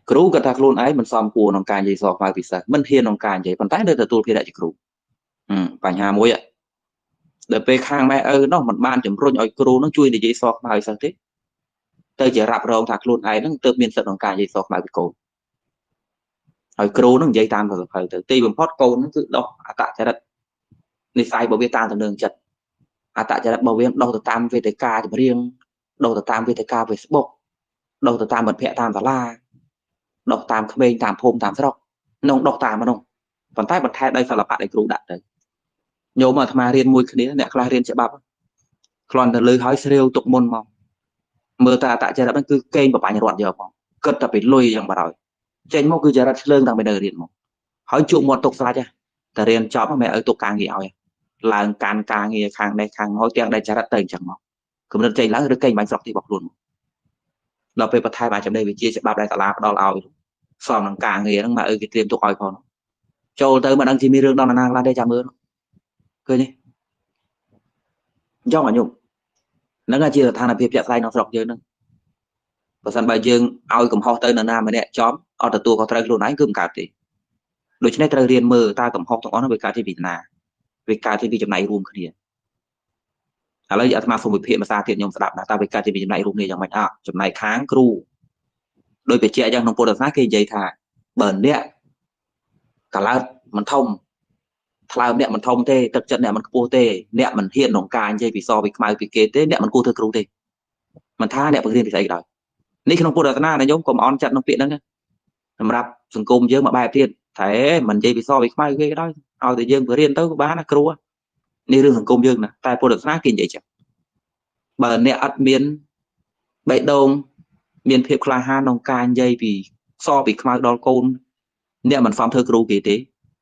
គ្រូគាត់ថាខ្លួនឯងមិនសមគួរក្នុងការនិយាយសខ្មៅពិសេសមិនហ៊ានក្នុងការនិយាយប៉ុន្តែនៅទទួលភារៈជាគ្រូបញ្ហាមួយដល់ពេលខាងម៉ែឪនោះមិនបានជំរុញឲ្យគ្រូនឹងជួយនិយាយសខ្មៅសិស្សទេទៅជារ៉ាប់រងថាខ្លួនឯងនឹងទើបមានសិទ្ធិក្នុងការនិយាយសខ្មៅពីកូនហើយគ្រូនឹងនិយាយតាមសភៅទៅទីបំផុតកូននឹងគឺដោះអត្តចរិតនិស័យរបស់វាតាមទំនឹងចិត្តអត្តចរិតរបស់វាដោះទៅតាមវេទិកាចម្រៀងដោះទៅតាមវេទិកា Facebook ដោះទៅតាមមិត្តភ័ក្តិតាមសាលាដោះតាមក្មេងតាមភូមិតាមស្រុកនងដោះតាមនោះប៉ុន្តែបន្ថែមដោយសិល្បៈដែលគ្រូដាក់ទៅញោមអាត្មារៀនមួយគ្នាអ្នកខ្លះរៀនច្បាប់គ្រាន់តែលើហើយស្រាវទុកមុនមកមើលតែអត្តចរិតហ្នឹងគឺកេងបបាញ់រត់យកផងគិតតែពីលុយយ៉ាងបាត់ហើយចេញមកគឺចរិតឆ្លើងតាំងពីនៅរៀនមកហើយជួបមាត់ទុកស្រាច់តែរៀនចប់មិនឲ្យទុកការងារឲ្យឡើងកាន់ការងារខាងនេះខាងនោះទាំងដែលចរិតទៅអញ្ចឹងមកគំនិតចេញឡើងឬកេងបាញ់ស្រុកទីរបស់ខ្លួនដល់ពេលបន្ថែមអាចចំណេះវិជ្ជាច្បាប់ដែលសាលាផ្ដល់ឲ្យសមនឹងការងារហ្នឹងមកឲ្យគេត្រៀមទុកឲ្យផងចូលទៅមិនដឹងជាមានរឿងដល់ណាខ្លះទេចាំមើលឃើញទេអញ្ចឹងអាយុហ្នឹងជាស្ថានភាពជាក់ស្ដែងក្នុងស្រុកយើងហ្នឹងបើសិនបើយើងឲ្យកំហុសទៅនរណាម្នាក់ចំអត់ទទួលខុសត្រូវខ្លួនឯងគឺមិនកើតទេដូច្នេះត្រូវរៀនមើលតើកំហុសទាំងអស់នោះវាកើតពីពីណាវាកើតពីចំណៃរួមគ្នាឥឡូវអាត្មាសូមវិភាគភាសាទៀតខ្ញុំស្ដាប់ណាតើវាកើតពីចំណៃរួមគ្នាយ៉ាងម៉េចអត់ចំណៃខាងគ្រូដោយបច្ចៈយ៉ាងក្នុងពុទ្ធសាសនាគេនិយាយថាបើអ្នកកឡោតមិនធំថ្លើមអ្នកមិនធំទេទឹកចិត្តអ្នកមិនខ្ពស់ទេអ្នកមិនហ៊ានក្នុងការនិយាយពីសពីខ្មៅពីគេទេអ្នកមិនគួរធ្វើគ្រូទេមិនថាអ្នកបង្រៀនពីស្អីក៏ដោយនេះក្នុងពុទ្ធសាសនាណាញោមកុំអន់ចិត្តក្នុងពាក្យហ្នឹងសម្រាប់សង្គមយើងមួយបែបទៀតតែមិននិយាយពីសពីខ្មៅគេក៏ដោយឲ្យតែយើងបង្រៀនទៅក៏បានណាគ្រូនេះរឿងសង្គមយើងណាតែពុទ្ធសាសនាគេនិយាយចឹងបើអ្នកអត់មានបេះដូងមានភាពក្លាហានក្នុងការនិយាយពីសពីខ្មៅដល់កូនអ្នកមិនសមធ្វើគ្រូគេទេ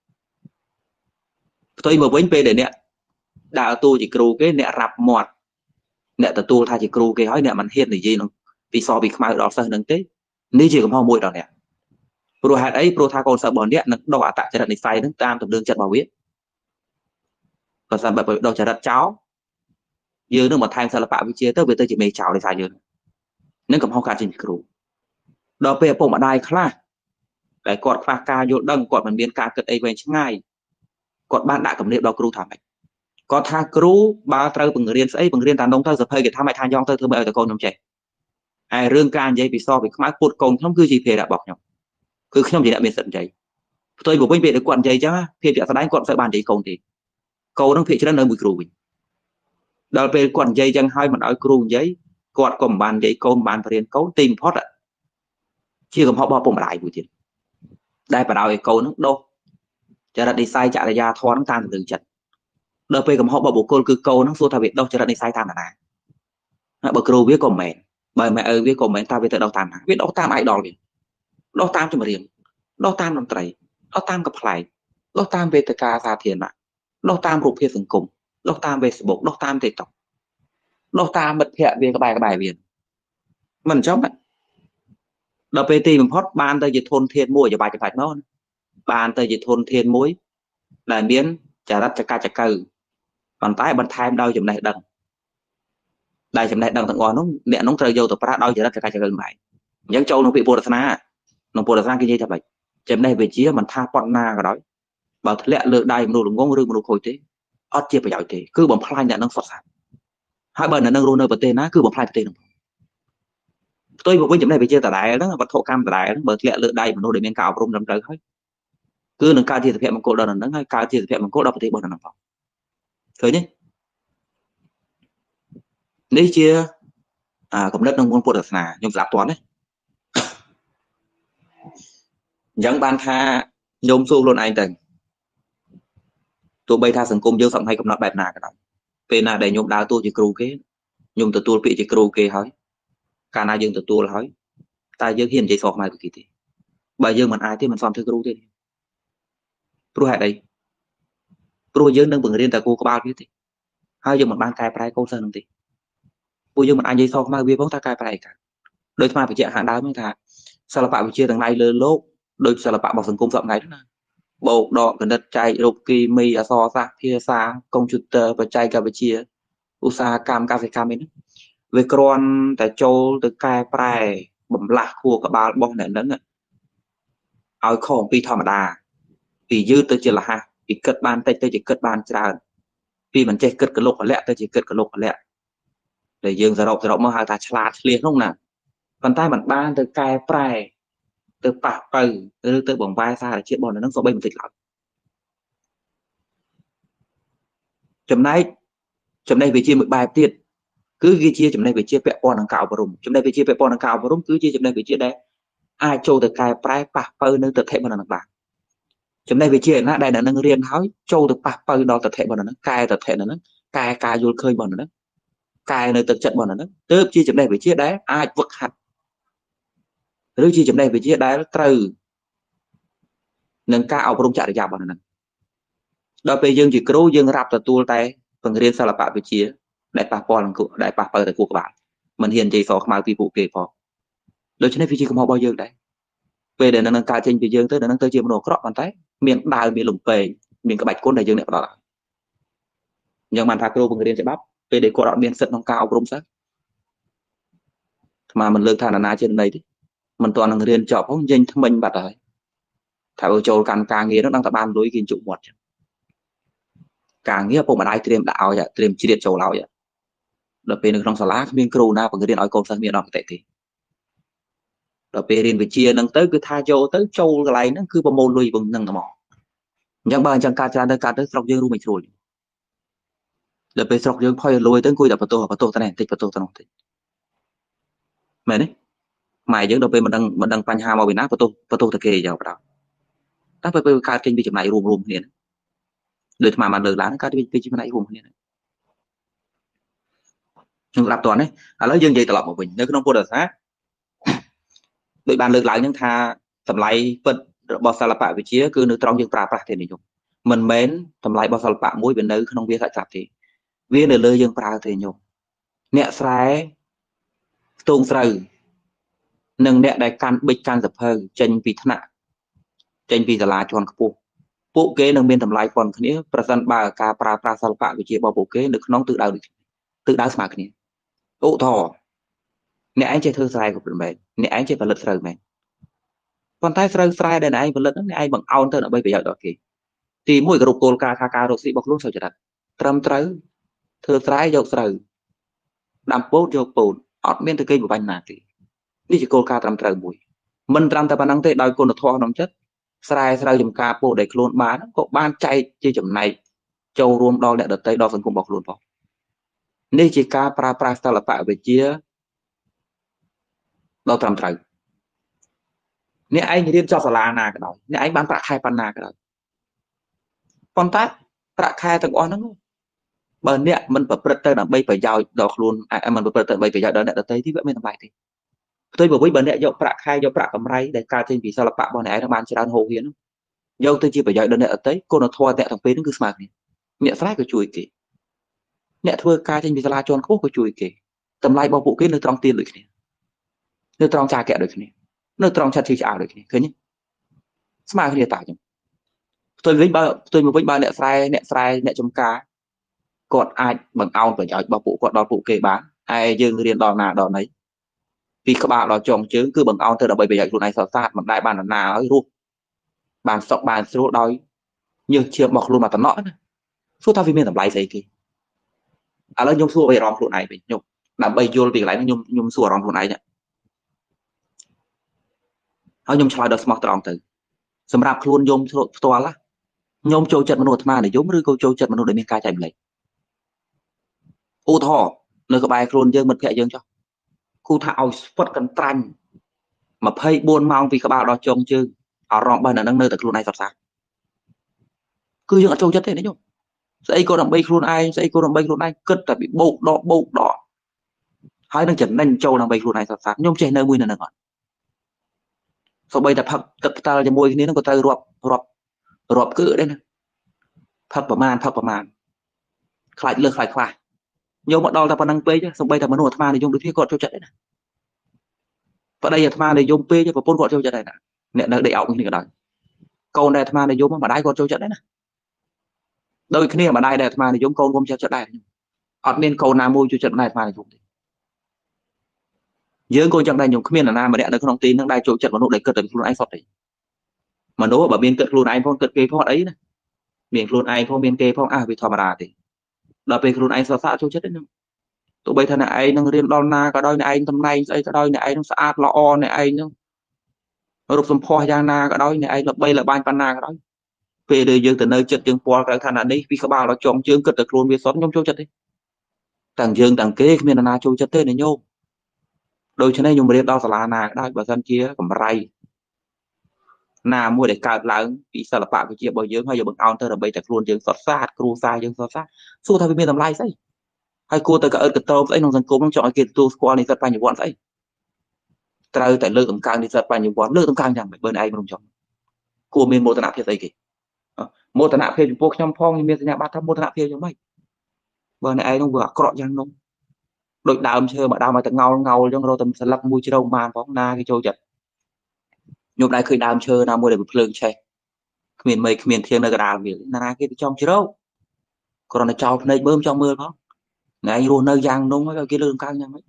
ផ្ទុយមកវិញពេលដែលអ្នកដើរតួជាគ្រូគេអ្នករាប់មាត់អ្នកទទួលថាជាគ្រូគេហើយអ្នកមិនហ៊ាននិយាយនឹងពីសពីខ្មៅដល់សិស្សនឹងទេនេះជាកំហុសមួយដល់អ្នកព្រោះហេតុអីព្រោះថាកូនសិស្សរបស់អ្នកនឹងដោះអត្តចរិតនិស័យនឹងតាមទំនឹងចិត្តរបស់វាបើសិនបើដោះចរិតចោលយើងនឹងបន្ថែមសិល្បៈវិជ្ជាទៅវាទៅជាមេចោលដោយសារយើងនឹងកំហុសការចេញពីគ្រូដល់ពេលឪពុកម្ដាយខ្លះតែគាត់ខ្វះការយល់ដឹងគាត់មិនមានការគិតអីវែងឆ្ងាយគាត់បានដាក់គំនាបដល់គ្រូថាម៉េចគាត់ថាគ្រូបើត្រូវបង្រៀនស្អីបង្រៀនតាមនងទៅសភៅគេថាម៉េចថាយ៉ងទៅធ្វើម៉េចឲ្យតកូនខ្ញុំចេះហើយរឿងការនិយាយពីសពីខ្មៅពុតកូនខ្ញុំគឺជាភារៈរបស់ខ្ញុំគឺខ្ញុំជាអ្នកមានសិទ្ធិនិយាយផ្ទុយមកវិញពេលគាត់និយាយចឹងភាពជាក់ស្ដែងគាត់មិនសូវបាននិយាយកូនទេកូននឹងភាគច្រើននៅមួយគ្រូវិញដល់ពេលគាត់និយាយចឹងហើយមិនឲ្យគ្រូនិយាយគាត់ក៏មិនបាននិយាយកូនបានបរៀនកូនទីបំផុតជាកំហុសរបស់ពុកម្ដាយមួយទៀតដែលបដៅឲ្យកូននឹងដោះចរិតនិស័យចរិយាធម៌នឹងតាមទំនឹងចិត្តដល់ពេលកំហុសរបស់បុគ្គលគឺកូននឹងសួរថាវាដោះចរិតនិស័យតាមណាបើគ្រូវាក៏មិនមែនបើម៉ែឪវាក៏មិនមែនថាវាទៅដោះតាមណាវាដោះតាមអាយដលវាដោះតាមចម្រៀងដោះតាមតន្ត្រីដោះតាមកំ pl ែងដោះតាមវេទិកាសាធារណៈដោះតាមរូបភាពសង្គមដោះតាម Facebook ដោះតាម TikTok ដោះតាមមិត្តភ័ក្តិវាក្បែរក្បែរវាមិនអញ្ចឹងដល់ពេលទីបំផុតបានទៅជាធនធានមួយច្បាច់ច្បាច់មកបានទៅជាធនធានមួយដែលមានចរិតចកាចកៅប៉ុន្តែបន្ថែមដោយចំណេះដឹងដែលចំណេះដឹងទាំងអស់នោះអ្នកនោះត្រូវយកទៅប្រាស់ដោយចរិតចកាចកៅម្ល៉េះអញ្ចឹងចូលក្នុងពាក្យពុទ្ធសាសនាក្នុងពុទ្ធសាសនាគេនិយាយថាម៉េចចំណេះវិជ្ជាមិនថាប៉ុណ្ណាក៏ដោយបើធ្លាក់លើដៃមនុស្សល្ងងឬមនុស្សខូចទេអត់ជាប្រយោជន៍ទេគឺបំផ្លាញអ្នកនឹងសុទ្ធសាធហើយបើអ្នកនឹងរស់នៅប្រទេសណាគឺបំផ្លាញប្រទេសនោះផ្ទុយមកវិញចំណេះវិជ្ជាដដែលហ្នឹងវត្ថុកម្មដដែលហ្នឹងបើធ្លាក់លើដៃមនុស្សដែលមានការអប់រំត្រឹមត្រូវហើយគឺនឹងកើតជាសុភមង្គលដល់នឹងហ្នឹងហើយកើតជាសុភមង្គលដល់ប្រទេសរបស់នឹងផងឃើញទេនេះជាអាកំណត់ក្នុងមុនពុទ្ធសាសនាខ្ញុំស្ដាប់ទាន់ទេអញ្ចឹងបានថាញោមសួរខ្លួនឯងទៅទោះបីថាសង្គមយើងសពថ្ងៃកំណត់បែបណាក៏ដោយពេលណាដែលញោមដើរតួជាគ្រូគេញោមទទួលពាក្យជាគ្រូគេហើយកាលណាយើងទទួលហើយតែយើងហ៊ាននិយាយសោះខ្មៅពីគេទេបើយើងមិនអាចទេមិនសមធ្វើគ្រូទេព្រោះហេតុអីព្រោះយើងនឹងបង្រៀនតែគូក្បាលវាទេហើយយើងមិនបានកែប្រែកូនសិស្សនឹងទេពួកយើងមិនអាចនិយាយសោះខ្មៅវាផងតែកែប្រែកើតដោយស្មារតីខាងដើមហ្នឹងថាសិល្បៈវិទ្យាទាំងឡាយលើលោកដោយសិល្បៈរបស់សង្គមសពថ្ងៃហ្នឹងណាបោកដកគណិតចែករូបគីមីអក្សរសាស្ត្រភាសាកុំព្យូទ័របច្ចេកវិទ្យាឧស្សាហកម្មកសិកម្មនេះវាគ្រាន់តែចូលទៅកែប្រែបំលាស់ខួរក្បាលរបស់អ្នកហ្នឹង ao khom pi thầm đà vì dư tới chỉ là ha vì cất ban tay tới chỉ cất ban tràn vì mình chơi cất cái lục ở lẹ tới chỉ cất cái lục ở lẹ để dương giờ rộng giờ rộng mà hai ta chặt liền không nè còn tay mình ban từ cài prai từ bạc từ từ từ bồng vai xa để chiếc bò nó số bay một thịt lợn chấm này chấm này về chia một bài tiết cứ ghi chia chấm này về chia vẽ con đằng cào vào rùng chấm này về chia vẽ con đằng cào vào rùng cứ chia chấm này về chia đấy ai châu từ cài prai bạc từ nơi từ thể mà đằng bạc chấm này về chia nó đây là năng riêng hói châu từ bạc từ đó từ thể mà nó cài từ thể nó cài cài vô khơi bò nó cài nơi từ trận bò nó tớp chia chấm này về chia đấy ai vực hạt rồi chia chấm này về chia đấy từ nâng cao vào rùng chạy để giảm bò nó đó bây giờ chỉ cố dương rạp từ tua tay phần riêng sao là bạn về chia đại bà bò làm cụ đại bà bờ tại của các bạn mình hiền chỉ so mai vi vụ kề phò đối với vị trí không họ bao giờ đấy về để nâng cao trên vị dương tới để nâng tới chiều nổ crop bàn tay miệng đào miệng lủng về miệng cái bạch côn đại dương này đó nhưng mà thà cô bằng riêng sẽ bắp về để cô đoạn miệng sật nông cao cũng sắc mà mình lương thà là na trên đây thì mình toàn là riêng chọn không danh thông minh bật rồi thảo châu càng càng nghĩa nó đang tập ban đối kiến trụ một càng nghĩa bộ mà ai tiêm đạo vậy tiêm chi điện châu lão vậy đợt về được trong sả lá miếng cừu na bằng cái điện nói công sang miệng nó tệ thì đợt về điện về chia nâng tới cứ tha châu tới châu cái này nó cứ bao môn lui bằng nâng là mỏ nhưng mà chẳng cả cha tới cả tới sọc dương luôn mình rồi đợt về sọc dương phơi lui tới cuối đợt bắt đầu bắt đầu thế này tích bắt đầu thế này mày đấy mày những đợt về mình đang mình đang pan hà màu biển áp bắt đầu bắt đầu thực kê vào đó các về về cả trên bị chậm này rùm rùm liền đợt mà mà lừa láng cả bị bị chậm này rùm liền nhưng làm toàn đấy à lấy dương gì tập một mình nếu không có được sát đội bàn lược lại những tha tầm lại phân bao xa là bạn vị trí cứ nước trong những pra pra thì này nhung mình mến tầm lại bao xa là bạn mũi bên nơi không biết lại chặt thì viên ở nơi dương pra thì nhung nẹt trái tung sờ nâng nẹt đại can bịch can dập hơi chân vì thằng chân vì là tròn cụ bộ kế nâng bên tầm lại còn cáiนี้ประจันบาการปราปราสารปะวิจิตรบอกbộ kế đượcน้องtự đào được tự đào smart này ô thò nè anh chơi thơ sai của mình nè anh chơi vật lực rồi mình còn tay sai sai đây này vật lực này anh bằng ao thôi là bây giờ đó kì thì mỗi cái rục cồn ca ca ca rục sĩ bọc luôn sao chả đặt trầm trớ thơ sai dọc rồi đâm bốt dọc bồn ọt bên từ cây của bánh nà thì đi chỉ cồn ca trầm trớ mùi mình trầm ta bàn năng thế đòi cồn được thoa nóng chất sai sai dùng ca bộ để cồn bán có ban chạy chơi chậm này châu rùm đo lại đợt tây đo phần cùng bọc luôn vào nên chỉ ca pra pra sao là phải về chia đo trầm trớ nếu anh điên cho là na cái đó nếu anh bán bạc hai pan na cái đó con tát bạc hai thằng con nó bờ nè mình phải bật tay là bay phải giao đọc luôn à mình phải bật tay bay phải giao đó để tới thì vẫn mới làm bài thì tôi vừa với bờ nè giao bạc hai giao bạc cầm ray để ca trên vì sao là bạc bọn này nó bán chỉ đang hồ hiến giao tôi chỉ phải giao đơn để tới cô nó thua tẹt thằng phế nó cứ smart này nè flash của chui kì nè thua ca trên vì sao là cho nó của chui kì tầm lại bao bộ cái nơi trong tiền được này nơi trong trà kẹt được này nơi trong chặt thì ảo được thế nhé smart thì tạo tôi với ba tôi với ba nẹt sai nẹt sai nẹt trong cá còn ai bằng ao phải ở bao phụ còn đo phụ kê bán ai dương riêng đo nào đo đấy vì các bạn đo trồng chứ cứ bằng ao tôi là bởi vì vậy này sợ sát bằng đại bàn là nào ấy luôn bàn sọc bàn số đói như chưa bọc luôn mà tao nói số tao vì miền tầm lại gì kì à nó nhung xua về rong luôn này bị nhung làm bay vô vì lại nhung nhung xua rong luôn này nhỉ họ nhung chơi được smart rong từ sầm rạp luôn nhung to lá nhung châu trận manu mà để giống như câu châu trận manu để miền ca chạy lại u thọ nơi các bài luôn dương mình kệ dương cho khu thảo phật cần tranh mà phây buôn mong vì các bạn đó trông chứ ở rong bên là đang nơi tại luôn này sập sạc cứ dương ở châu chất thế đấy nhung sẽ cô làm bay luôn ai sẽ cô làm bay luôn ai cất là bị bộ đỏ bộ đỏ hai đang chẩn nên châu làm bay luôn này sập sạc nhung chơi nơi mui này nè ngọn sau bây tập học tập ta cho môi cái nó có tay rọp rọp rọp cứ đây nè thậtประมาณthậtประมาณคลายเลือกคลายคลายโยมดอลตาปนังเป้ยสมัยแต่มนุษย์ธรรมะในโยมดูที่กอดเจ้าจัดได้นะพอได้ธรรมะในโยมเป้ยจะปนกอดเจ้าจัดได้นะเนี่ยได้เอานี่ก็ได้câu nàyธรรมะในโยมมาได้กอดเจ้าจัดได้นะโดยนี้มาได้ได้ธรรมะในโยมcâu gomเจ้าจัดได้อดเมียนcâuนามูเจ้าจัดได้ธรรมะในโยมเยอะคนจังได้โยมเมียนนามาเนี่ยในขนมตีนทั้งได้เจ้าจัดมนุษย์ได้เกิดเป็นคนไอ้สดเลย mà nếu mà miền cất luôn anh phong cất kê phong ấy nè miền luôn anh phong miền kê phong à vì thầm ra thì đợt về luôn anh sao sao cho chết đấy tụi bây giờ này anh đang riêng đo na cả đôi này anh tầm này ấy cả đôi này anh nó sát lo này anh nó rụp sầm phò giang na cả đôi này anh là bây là ban pan na cả đôi về đời dương từ nơi chật dương phò cái thằng này vì các bạn nó chọn chương cất được luôn về xót nhôm cho chết đấy tàng dương tàng kế miền na cho chết thế này nhô đôi chân này nhung riêng đo là na đôi bà dân kia cầm ray na mua để cài lại bị sao là bạn cái chia bao nhiêu hay giờ bằng ao thôi là bây giờ luôn dương xót sát cru sai dương xót sát xua thay vì miền tầm lai đấy hay cô tới cả ở cái tàu ấy nó dần cố nó chọn cái tu squad này rất bao nhiêu bọn ấy trời tại lơ tầm càng đi rất bao nhiêu bọn lơ tầm càng chẳng bên ai không chọn cô miền mô tả nạp thế kì mô tả nạp thế chúng tôi trong phong miền nhà ba thăm mô tả nạp thế giống mấy bên này nó vừa cọ giang nông đội đào chơi mà đào mà tận ngầu ngầu trong rồi tầm lập mùi chứ đâu mà phóng na cái trôi chật nhục đại khơi đào chơi nào mua để một lương chơi miền mây miền thiên là cái đào miền na cái trong chứ đâu còn là trâu nơi bơm trong mưa đó ngày luôn nơi giang nông cái cái lương cao nhang mấy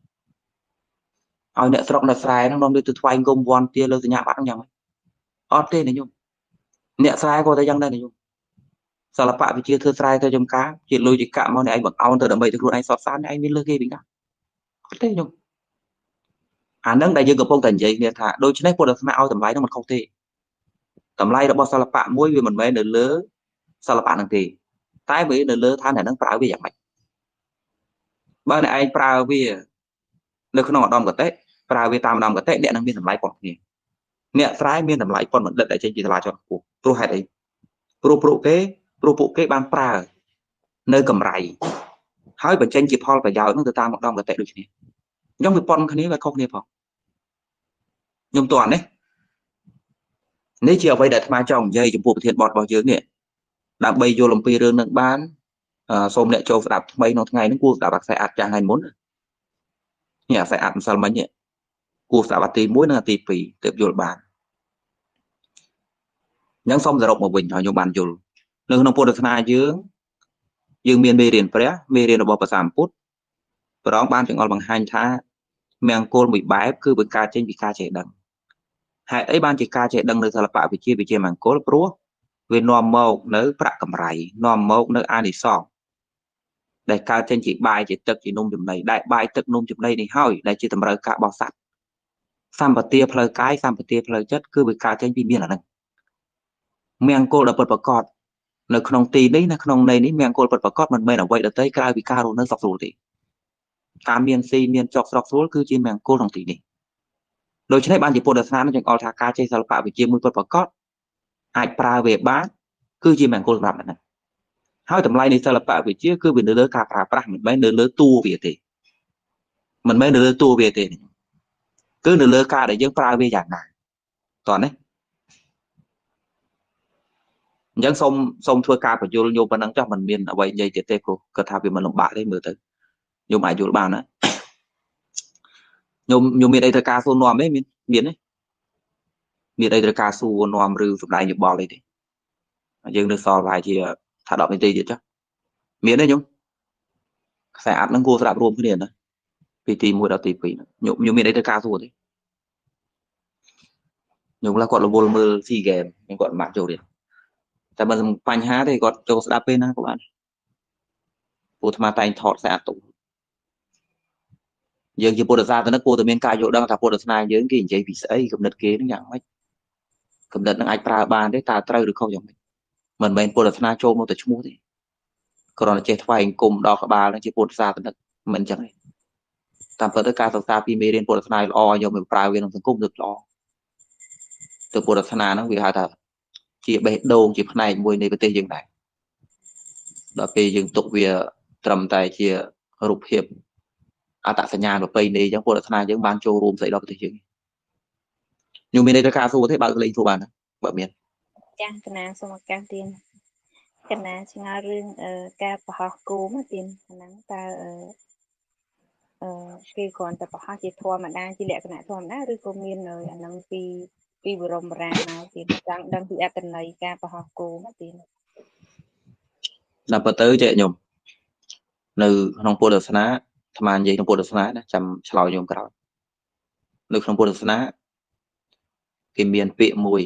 ở nè sọc là sai nó non đi từ thoại công quan tia lơ từ nhà bắt nhang mấy ở tên này nhung nè sai có thể giang đây này nhung sao là bạn bị chia thưa sai theo trong cá chỉ lôi chỉ cạm mà này anh bật ao từ đầm bầy từ luôn anh sọt san anh biết lơ kia bình đã thế nhung à nâng đại dương của phong thành vậy nè thà đôi chân này cô được ao tầm lái nó một không thể tầm lái đó bao sao là bạn muối vì mình mấy nửa lứa sao là bạn thằng thì tái với nửa lứa than này nó phải với dạng mạch bên này anh prao vì nơi không đom cái tết prao vì tam đom cái tết điện năng viên tầm lái còn gì nè trái viên tầm lái còn vẫn đợt đại trên chỉ là cho của pro hai đấy pro pro kế pro bộ kế ban prao nơi cầm rày hỏi bên trên chỉ Paul và giàu nó từ ta một đom cái tết được nhỉ giống như pon cái này là không nè phòng nhung toàn đấy nếu chiều vậy để mà chồng dây chụp bộ thiệt bọt vào dưới nè đạp bay vô làm pi rương nâng bán xôm lệ châu đạp bay nó ngày nó cua đạp bạc sai ạt chàng ngày muốn nhà sai ạt sao mấy nhỉ cua đạp bạc tì muối là tì phì tiếp vô bàn nhắn xong giờ đọc một bình hỏi nhiều bàn dù nâng nó được na dưới dương miền mê riền phé mê riền bò sàm phút và đó ban chừng ngon bằng hai tháng mèng côn bị bái cứ bị ca trên bị ca chạy đằng hai ấy ban chỉ ca chạy đằng nơi là bạ bị chia bị chia màng côn pro về nòm màu nỡ bạ cầm rải nòm màu nỡ ai đi sòng đại ca trên chỉ bài chỉ tức chỉ nôm chùm này đại bài tức nôm chùm này thì hỏi đại chỉ tầm rơi cả bao sạch sam bát tia phơi cái sam bát tia phơi chất cứ bị ca trên bị miên là nè mèng côn là bật bật cọt nơi không tì đấy là không này đấy mèng côn bật bật cọt mình bên ở vậy là tới ca bị ca rồi nó sọc rồi thì ca miên si miên chọc sọc xuống cứ chỉ mèng côn không tì này đôi chân ban chỉ bộ đợt sáng nó chẳng có thà ca chơi sao bạ bị chia mũi bật bật cọt ai pra về bán cứ chỉ mèng côn làm này hỏi tầm lai này sao là bạ bị chia cứ bị nửa ca pra pra mình mấy nửa tu về thì mình mấy nửa tu về thì cứ nửa ca để dân pra về dạng nào toàn đấy những sông sông thưa ca của vô vô bên năng cho mình miền ở vậy dây tiệt tê cô cơ thao vì mình làm bạ đấy mưa tới vô mãi vô bao nữa nhôm nhôm miền đây thưa ca xô nòm đấy miền miền đấy miền đây thưa ca xô nòm rư sụp đại nhập bò lên đi dương được so vài thì thả đọt lên tây gì chứ miền đấy nhung sẽ áp năng cô sẽ đạp rùm cái điện đó vì tìm mua đào tìm quỷ nhôm nhôm miền đây thưa ca xô đấy nhung là gọi là vô mưa xì game nhưng gọi mạng trầu điệnแต่มันปัญหาที่ก็โจสดาเป็นนะcác bạn ปูธรรมะแต่งถอดสะอาดตุยังจะปูดซาตอนนั้นปูตัวเมียนกายโยดังถ้าปูดสนายยังกี่ใจผีเอ้ยกับเด็ดเกนั่งอย่างไม่กับเด็ดนั่งไอ้ปลาบานได้ตาเตยหรือเขาอย่างไม่เหมือนเป็นปูดสนายโจมแต่ชั่วโมงที่ก็เราจะไฟกลุ่มดอกบาแล้วจะปูดซาตอนนั้นเหมือนจังเลยตามเปิดการศึกษาปีเมเรียนปูดสนายรอยยังเป็นปลาเวียนของสังคมดึกรอตัวปูดสนายนั่งวิหารแต่chỉ bể đầu chỉ này mùi này bên dừng này đó về dừng tục về trầm tài chia rụp hiệp à tại nhà và bây này giống bộ là thằng giống ban châu rùm dậy đó bên dừng nhưng bên đây là ca số thế bạn lên số bàn bạn miền trang cái nào xong ca tiền cái nào chỉ nói riêng ca bảo học cố mà tiền nắng ta khi còn ta bảo học chỉ thua mà đang chỉ lẽ cái này thua mà đã rồi công miên rồi anh năng phi phi bờ rồng ra nào tiền đang đang bị áp tình này ca bảo học cố mà tiền là bữa tới chạy nhom nữ trong bộ được sná tham ăn gì trong bộ được sná đó chăm chào nhom cái đó nữ trong bộ được sná cái miền bị mùi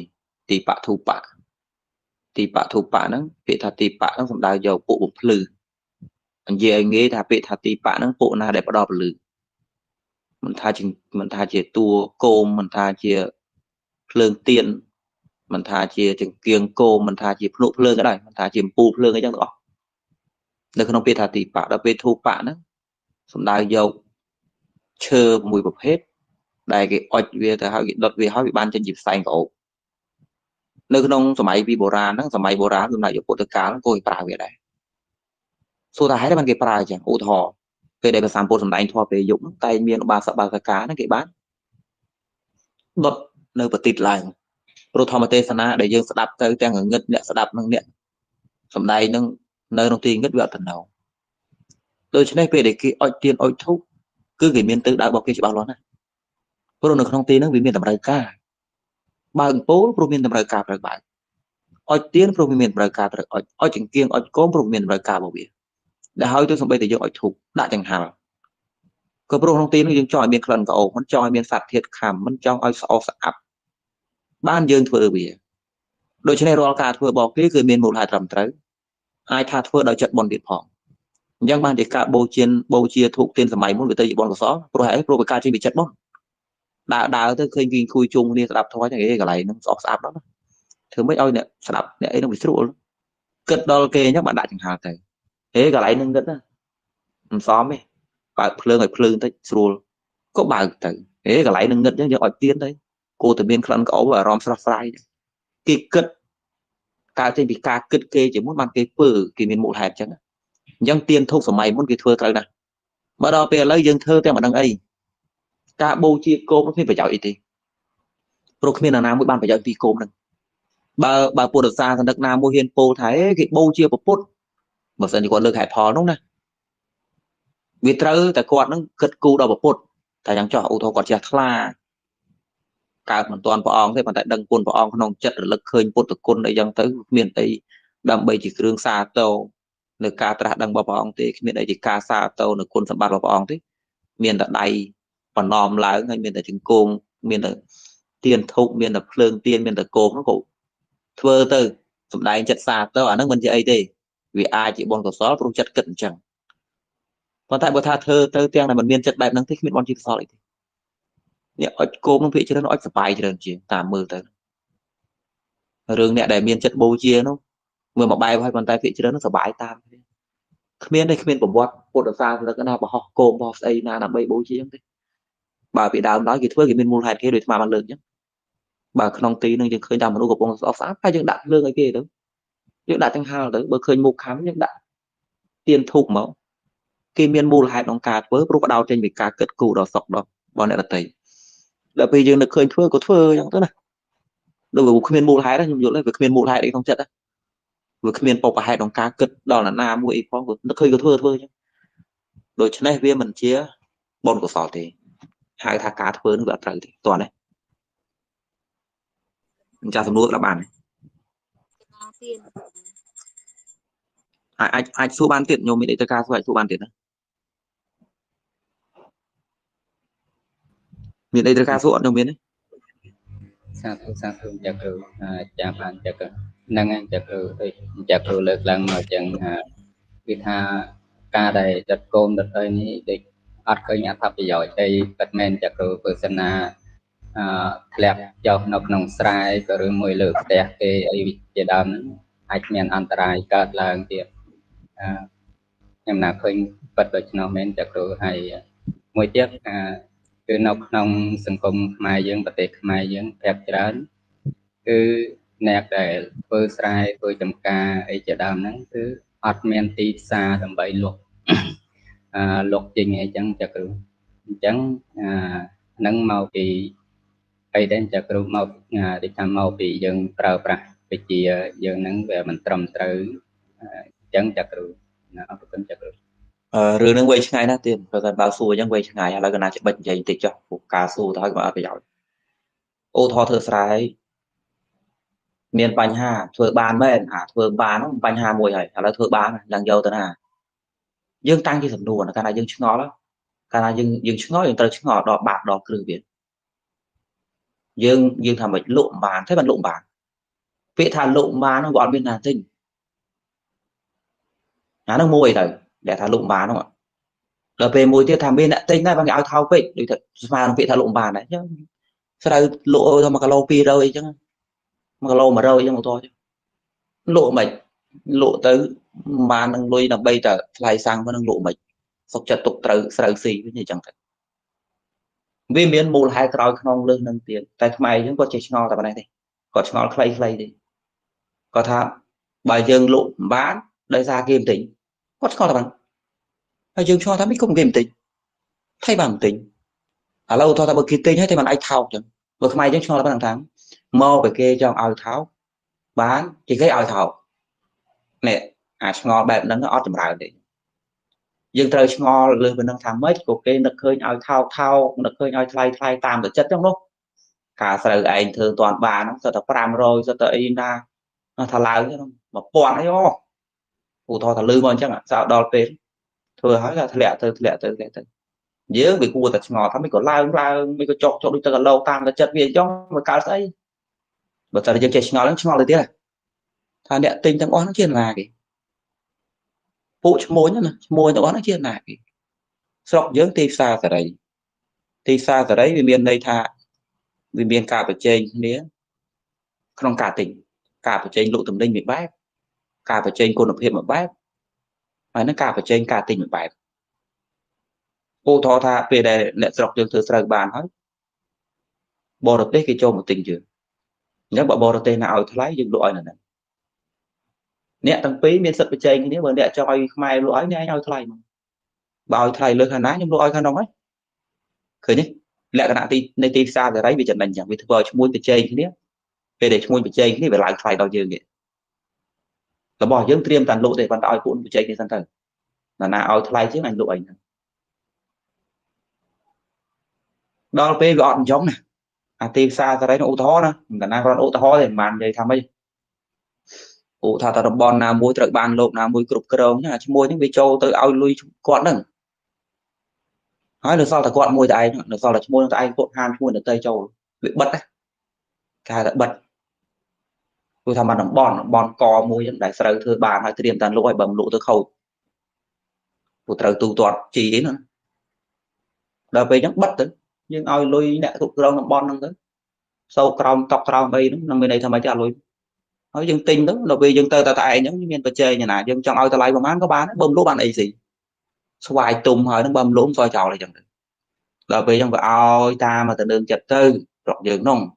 ទីបធុបៈទីបធុបៈហ្នឹងពាក្យថាទីបៈហ្នឹងសំដៅយកពួកបំភ្លឺនិយាយឲ្យងាយថាពាក្យថាទីបៈហ្នឹងពួកណាដែលផ្ដល់ពលឺមិនថាជាមិនថាជាតួគោមមិនថាជាភ្លើងទៀនមិនថាជាចង្គៀងគោមមិនថាជាភ្នក់ភ្លើងក៏ដោយមិនថាជាអំពូលភ្លើងអីចឹងទាំងអស់នៅក្នុងពាក្យថាទីបៈដល់ពេលធុបៈហ្នឹងសំដៅយកឈើមួយប្រភេទដែលគេអុជវាទៅហើយគេដុតវាហើយវាបានចេញជាផ្សែងក្រអូបនៅក្នុងសម័យពីបុរាណហ្នឹងសម័យបុរាណសំដៅយកពុទ្ធកាលហ្នឹងក៏គេប្រើវាដែរសួរថាហេតុតែបានគេប្រើអញ្ចឹងឧទាហរណ៍ពេលដែលព្រះសម្ពុទ្ធសម្ដែងធម៌ពេលយប់តែមានឧបាសកបាសិកាហ្នឹងគេបានដុតនៅប្រតិទឡើងព្រោះធម្មទេសនាដែលយើងស្ដាប់ទៅទាំងងឹតអ្នកស្ដាប់នឹងអ្នកសម្ដែងនឹងនៅក្នុងទីងឹតវាអត់ទៅនៅដូច្នេះពេលដែលគេអុជទៀនអុជធូបគឺគេមានទិសដៅរបស់គេច្បាស់លាស់ណាស់ព្រោះនៅក្នុងទីហ្នឹងវាមានតម្រូវការបើកអំពូលព្រោះមានតម្រូវការត្រូវបើកអុជទៀនព្រោះវាមានតម្រូវការត្រូវអុជអុជចង្គៀងអុជគោមព្រោះមានតម្រូវការរបស់វាដែលហើយទៅសំបីតែយើងអុជធូបដាក់ចង្ហាល់ក៏ព្រោះក្នុងទីនោះយើងចង់ឲ្យមានក្លិនក្រអូបមិនចង់ឲ្យមានសត្វធាតុខំមិនចង់ឲ្យស្អុះស្អាប់បានយើងធ្វើវាដូច្នេះរាល់ការធ្វើរបស់គេគឺមានមូលហេតុត្រឹមត្រូវអាចថាធ្វើដោយចិត្តបុណ្យទៀតផងអញ្ចឹងបានជាការបូជាបូជាធូបទៀនសម័យមុនវាទៅជាបុណ្យកុសលព្រោះហេតុព្រោះវាកើតចេញពីចិត្តបុណ្យដើរដើរទៅឃើញគេគួយជុំគ្នាស្ដាប់ធម៌ចឹងអីកន្លែងហ្នឹងស្អុះស្អាប់ដល់ណាធ្វើម៉េចឲ្យអ្នកស្ដាប់អ្នកអីហ្នឹងវាស្រួលគិតដល់គេអញ្ចឹងបានដាក់ចង្ហាល់ទៅហេកន្លែងហ្នឹងគិតណាមិនសមទេបើកភ្លើងឲ្យភ្លើងតិចស្រួលក៏បើកទៅហេកន្លែងហ្នឹងងឹតអញ្ចឹងយើងអុជទៀនទៅគួរតែមានក្លិនក្រអូបអារម្មណ៍ស្រស់ស្រាយគេគិតកើតចេញពីការគិតគេជាមុនបានគេធ្វើគេមានមូលហេតុអញ្ចឹងអញ្ចឹងទៀនធូបសម័យមុនគេធ្វើត្រូវណាស់មកដល់ពេលឥឡូវយើងធ្វើតែមិនដឹងអីការបូជាគោមគ្មានប្រយោជន៍អីទេព្រោះគ្មាននរណាមួយបានប្រយោជន៍ពីគោមហ្នឹងបើបើពុទ្ធសាសនិកណាមួយហ៊ានពោលថាគេបូជាពុទ្ធបើសិនជាគាត់លើកហេតុផលនោះណាវាត្រូវតែគាត់ហ្នឹងគិតគូរដល់ពុទ្ធតែយ៉ាងចោះឧទាហរណ៍គាត់ចេះថ្លាកើតមិនទាន់ព្រះអង្គទេប៉ុន្តែដឹងគុណព្រះអង្គក្នុងចិត្តរលឹកឃើញពុទ្ធគុណអីយ៉ាងទៅគ្មានអីដើម្បីជាគ្រឿងសាទរនៅការត្រាស់ដឹងរបស់ព្រះអង្គទេគ្មានអីជាការសាទរនៅគុណសម្បត្តិរបស់ព្រះអង្គទេមានតែដៃបណ្ណំឡើងហើយមានតែចង្គង់មានតែទៀនធូបមានតែភ្លើងទៀនមានតែគោមហ្នឹងក៏ធ្វើទៅសំដែងចិត្តសាទរអាហ្នឹងមិនជាអីទេវាអាចជាបុណ្យកុសលព្រោះចិត្តគិតអញ្ចឹងប៉ុន្តែបើថាធ្វើទៅទាំងតែមិនមានចិត្តបែបហ្នឹងទេគ្មានបុណ្យជាកុសលអីទេអ្នកអុជគោមនឹងភាគច្រើនអុជសបាយច្រើនជាងតាមមើលទៅរឿងអ្នកដែលមានចិត្តបូជានោះមើលមកបែបហើយប៉ុន្តែភាគច្រើននឹងសបាយតាមគ្នាគ្មានទេគ្មានប្រវត្តិពុទ្ធសាសនិកណាបោះគោមបោះស្អីណាដើម្បីបូជាអញ្ចឹងទេបើពីដើមដល់គេធ្វើគេមានមូលហេតុគេដូចស្មាបានលើកអញ្ចឹងបើក្នុងទីនឹងយើងឃើញតាមមនុស្សកំពុងស្អប់ស្អាតហើយយើងដាក់ភ្លើងឲ្យគេទៅយើងដាក់ចង្ហាល់ទៅបើឃើញមុខខំយើងដាក់ទៀនធូបមកគេមានមូលហេតុក្នុងការធ្វើព្រោះបដោតចេញពីការគិតគូរដល់សុខដល់របស់អ្នកដទៃដល់ពេលយើងនឹកឃើញធ្វើក៏ធ្វើអញ្ចឹងទៅណាដូចវាគ្មានមូលហេតុខ្ញុំយល់ទេវាគ្មានមូលហេតុអីក្នុងចិត្តណាវាគ្មានបបហេតុក្នុងការគិតដល់ណាណាមួយអីផងក៏នឹកឃើញក៏ធ្វើធ្វើអញ្ចឹងដូច្នេះវាមិនជាបុណ្យកុសលទេហៅថាការធ្វើនោះវាអត់ត្រូវទេតោះណាអញ្ចឹងសំណួរដល់បានអាចអាចសួរបានទៀតញោមមានអីទៅការសួរអាចសួរបានទៀតណាមានអីត្រូវការសួរអត់ខ្ញុំមានទេសាធុសាធុចាក់គ្រូចាំបានចាក់ហ្នឹងចាក់គ្រូដូចចាក់គ្រូលើកឡើងមកចឹងគឺថាការដែលដុតគោមដុតអីនេះដូចអត់ឃើញអត្ថប្រយោជន៍អីពិតមែនចាក់គ្រូបើសិនណាអឺធ្លាក់ចុះនៅក្នុងស្រែក៏ឬមួយលើផ្ទះគេអីជាដើមអាចមានអន្តរាយកើតឡើងទៀតអឺខ្ញុំណាឃើញពិតដូច្នោះមែនចាក់គ្រូហើយមួយទៀតអាគឺនៅក្នុងសង្គមខ្មែរយើងប្រទេសខ្មែរយើងប្រាប់ច្រើនគឺអ្នកដែលធ្វើស្រែធ្វើចម្ការអីជាដើមហ្នឹងគឺអត់មានទីផ្សារដើម្បីលក់អឺលក់ចេញអីចឹងចាគ្រូអញ្ចឹងអាហ្នឹងមកពីអីដែរចាគ្រូមកដូចថាមកពីយើងប្រើប្រាស់វិជ្ជាយើងហ្នឹងវាមិនត្រឹមត្រូវអញ្ចឹងចាគ្រូអរគុណចាគ្រូអឺរឿងហ្នឹងវែងឆ្ងាយណាស់ទៀតព្រោះតែបើសួរអញ្ចឹងវែងឆ្ងាយឥឡូវកណាច្បាច់និយាយបន្តិចចុះពួកការសួរទៅហើយក៏អត់ប្រយោជន៍អូថធ្វើស្រែមានបញ្ហាធ្វើបានមែនអាធ្វើបានហ្នឹងបញ្ហាមួយហើយឥឡូវធ្វើបានឡើងយកទៅណាយើងតាំងជាសំណួរកាលណាយើងឆ្ងល់កាលណាយើងយើងឆ្ងល់យើងត្រូវឆ្ងល់ដល់បាតដល់គ្រឹះវាយើងយើងថាមិនលក់បានទេមិនលក់បានពាក្យថាលោកបានហ្នឹងគាត់មានណាទិញអាហ្នឹងមួយទៅដែលថាលោកបានហ្នឹងដល់ពេលមួយទៀតថាមានអ្នកទិញដែរបើគេឲ្យថោកពេកដូចថាស្មើនឹងពាក្យថាលោកបានដែរអញ្ចឹងស្រូវលក់ថាមួយគីឡូពីររយអញ្ចឹងមួយគីឡូមួយរយអញ្ចឹងឧទាហរណ៍លក់មិនលក់ទៅបាននឹងលុយដើម្បីតែថ្លៃសាំងមកនឹងលក់មិនសុខចិត្តទុកត្រូវស្រូវស៊ីវិញអញ្ចឹងទៅវាមានមូលហេតុក្រោយក្នុងលើសនឹងទៀតតែខ្មែរអញ្ចឹងគាត់ចេះឆ្ងល់តែប៉ុណ្ណេះទេគាត់ឆ្ងល់ខ្លីៗទេគាត់ថាបើយើងលក់មិនបានដោយសារគេមិនទិញគាត់ឆ្ងល់តែប៉ុណ្ណឹងហើយយើងឆ្ងល់ថាមិនគុំគេមិនទិញថៃបានមិនទិញឥឡូវថាបើគេទិញហើយតែមិនអាចថោកអញ្ចឹងបើខ្មែរយើងឆ្ងល់តែប៉ុណ្ណឹងថាមកបើគេចង់ឲ្យថោកបានគេគេឲ្យថោកនេះអាឆ្ងល់បែបហ្នឹងអត់ចម្រើនទេយើងត្រូវឆ្ងល់លើប៉ុណ្ណឹងថាម៉េចក៏គេនឹកឃើញឲ្យថោកថោកនឹកឃើញឲ្យថ្លៃថ្លៃតាមទៅចិត្តចឹងនោះការស្រូវឯងធ្វើតាន់បានហ្នឹងសិតតែប្រាំរយសិតតែអីណាថាឡើងហ្នឹងមួយពាន់អីអូឧទាហរណ៍ថាលឺមកអញ្ចឹងសោដល់ពេលធ្វើហើយថាធ្លាក់ទៅធ្លាក់ទៅធ្លាក់ទៅយើងវាគួរតែឆ្ងល់ថាមិនក៏ឡើងឡើងមិនក៏ចុកចុកដូចទៅកឡោតាមទៅចិត្តវាអញ្ចឹងមកកើតស្អីបើតែយើងចេះឆ្ងល់ហ្នឹងឆ្ងល់ទៅទៀតថាអ្នកទិញទាំងអស់ហ្នឹងជាណាគេពួកឈ្មោះណាឈ្មោះទាំងអស់ហ្នឹងជាណាគេស្រុកយើងទីផ្សារសេរីទីផ្សារសេរីវាមានន័យថាវាមានការប្រជែងគ្នាក្នុងការទិញការប្រជែងលក់ទំនិញមួយបែបការប្រជែងគុណភាពមួយបែបហើយនឹងការប្រជែងការទិញមួយបែបឧទាហរណ៍ថាពេលដែលអ្នកស្រុកយើងធ្វើស្រូវបានហើយបរទេសគេចូលមកទិញយើងអញ្ចឹងបើបរទេសណាឲ្យថ្លៃយើងលក់ឲ្យនៅហ្នឹងអ្នកទាំងពីរមានសិទ្ធិប្រជែងគ្នាបើអ្នកចង់ឲ្យខ្មែរលក់ឲ្យអ្នកឯងឲ្យថ្លៃមកបើឲ្យថ្លៃលើសខាងណាខ្ញុំលក់ឲ្យខាងនោះហើយឃើញទេលក្ខណៈទីនៃទីផ្សារសេរីវាចំណេញអញ្ចឹងវាធ្វើឲ្យឈ្មួញប្រជែងគ្នាពេលដែលឈ្មួញប្រជែងគ្នាវាឡើងថ្លៃដល់យើងទេរបស់យើងត្រៀមតែលក់ទេប៉ុន្តែឲ្យពួកប្រជែងគ្នាសិនទៅណាណាឲ្យថ្លៃជាងអញលក់អីហ្នឹងដល់ពេលវាអត់អញ្ចឹងណាអាទីផ្សារសេរីនោះឧទាហរណ៍ណាមិនណាគ្រាន់ឧទាហរណ៍ទេមិនបាននិយាយថាម៉េចឧទាហរណ៍ថាតំបន់ណាមួយត្រូវបានលោកណាមួយគ្រប់គ្រងហ្នឹងអាឈ្មោះហ្នឹងវាចូលទៅឲ្យលុយគាត់ហ្នឹងហើយនៅសល់តែគាត់មួយតែឯងនៅសល់តែឈ្មោះតែឯងគាត់ហាមឈ្មោះទៅទៅចូលវាបិទណាគេហៅថាបិទព្រោះថាមកតំបន់តំបន់កមួយហ្នឹងដែលស្រូវធ្វើបានហើយត្រៀមតែលក់ឲ្យបើមិនលក់ទៅខូចព្រោះត្រូវទូទាត់ជីអីហ្នឹងដល់ពេលអញ្ចឹងបិទទៅយើងឲ្យលុយអ្នកគ្រប់គ្រងតំបន់ហ្នឹងទៅសោកក្រោមតក់ក្រោមអីហ្នឹងនឹងមានន័យថាម៉េចទេអត់លុយហើយយើងទិញទៅដល់ពេលយើងទៅតែតែឯងអញ្ចឹងមានបច្ចេកណាយើងចង់ឲ្យតម្លៃប្រហែលក៏បានបើមិនលក់បានអីស៊ីស្វាយទុំហើយហ្នឹងបើមិនលក់សោយចោលអីចឹងទៅដល់ពេលអញ្ចឹងវាឲ្យតាមទៅនឹងចិត្តទៅស្រុកយើងនោះ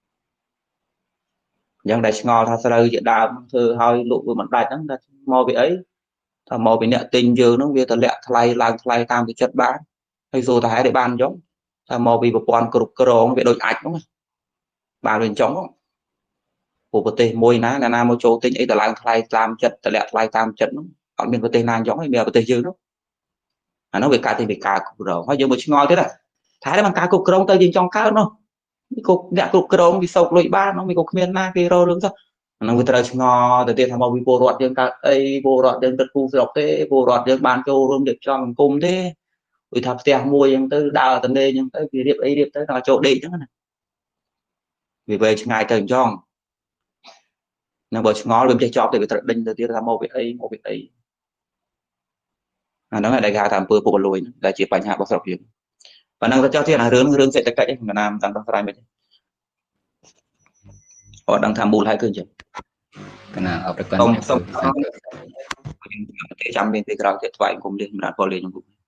អញ្ចឹងដែលឆ្ងល់ថាស្រូវជាដើមធ្វើឲ្យលក់វាមិនដាច់ហ្នឹងថាមកពីអីថាមកពីអ្នកទិញយើងហ្នឹងវាតម្លាក់ថ្លៃឡើងថ្លៃតាមទៅចិត្តបានហើយសួរថាហេតុអីបានអញ្ចឹងថាមកពីប្រព័ន្ធគ្រប់គ្រងវាដូចអាចហ្នឹងបានវាអញ្ចឹងពួកប្រទេសមួយណាណាមកចូលទិញអីទៅឡើងថ្លៃតាមចិត្តតម្លាក់ថ្លៃតាមចិត្តហ្នឹងអត់មានប្រទេសណាអញ្ចឹងទេមានប្រទេសយើងនោះអានោះវាកើតពីការគ្រប់គ្រងហើយយើងមកឆ្ងល់ទៀតថាតែมันការគ្រប់គ្រងទៅយើងចង់កើតនោះវាគ្រប់អ្នកគ្រប់គ្រងវាសោកលុយបាននោះវាក៏គ្មានណាគេរករឿងសោះអានោះវាត្រូវឆ្ងល់ទៅទៀតថាមកពីពលរដ្ឋយើងកើតអីពលរដ្ឋយើងគិតគូរស្រុកទេពលរដ្ឋយើងបានចូលរួមរៀបចំសង្គមទេដូចថាផ្ទះមួយអញ្ចឹងទៅដើរទៅលេងអញ្ចឹងទៅវារៀបអីរៀបទៅដល់ចូលដេកអញ្ចឹងណាវាវែងឆ្ងាយទៅអញ្ចឹងនឹងបើឆ្ងល់វាមិនចេះចប់ទេវាត្រូវដេញទៅទៀតថាមកពីអីមកពីអីអាហ្នឹងដែលគេហៅថាអំពើពុករលួយដែលជាបញ្ហារបស់ស្រុកយើងប៉ុណ្ណឹងទៅចោះទៀតអារឿងរឿងសេដ្ឋកិច្ចហ្នឹងណាមិនតាំងដោះស្រាយមិនទេអត់ដឹងថាមូលហេតុគឺអញ្ចឹងកណាអរគុណសូមសូមចាំពេលក្រោយទៀតថ្វាយគុំលាសម្រាប់ពលលេងខ្ញុំ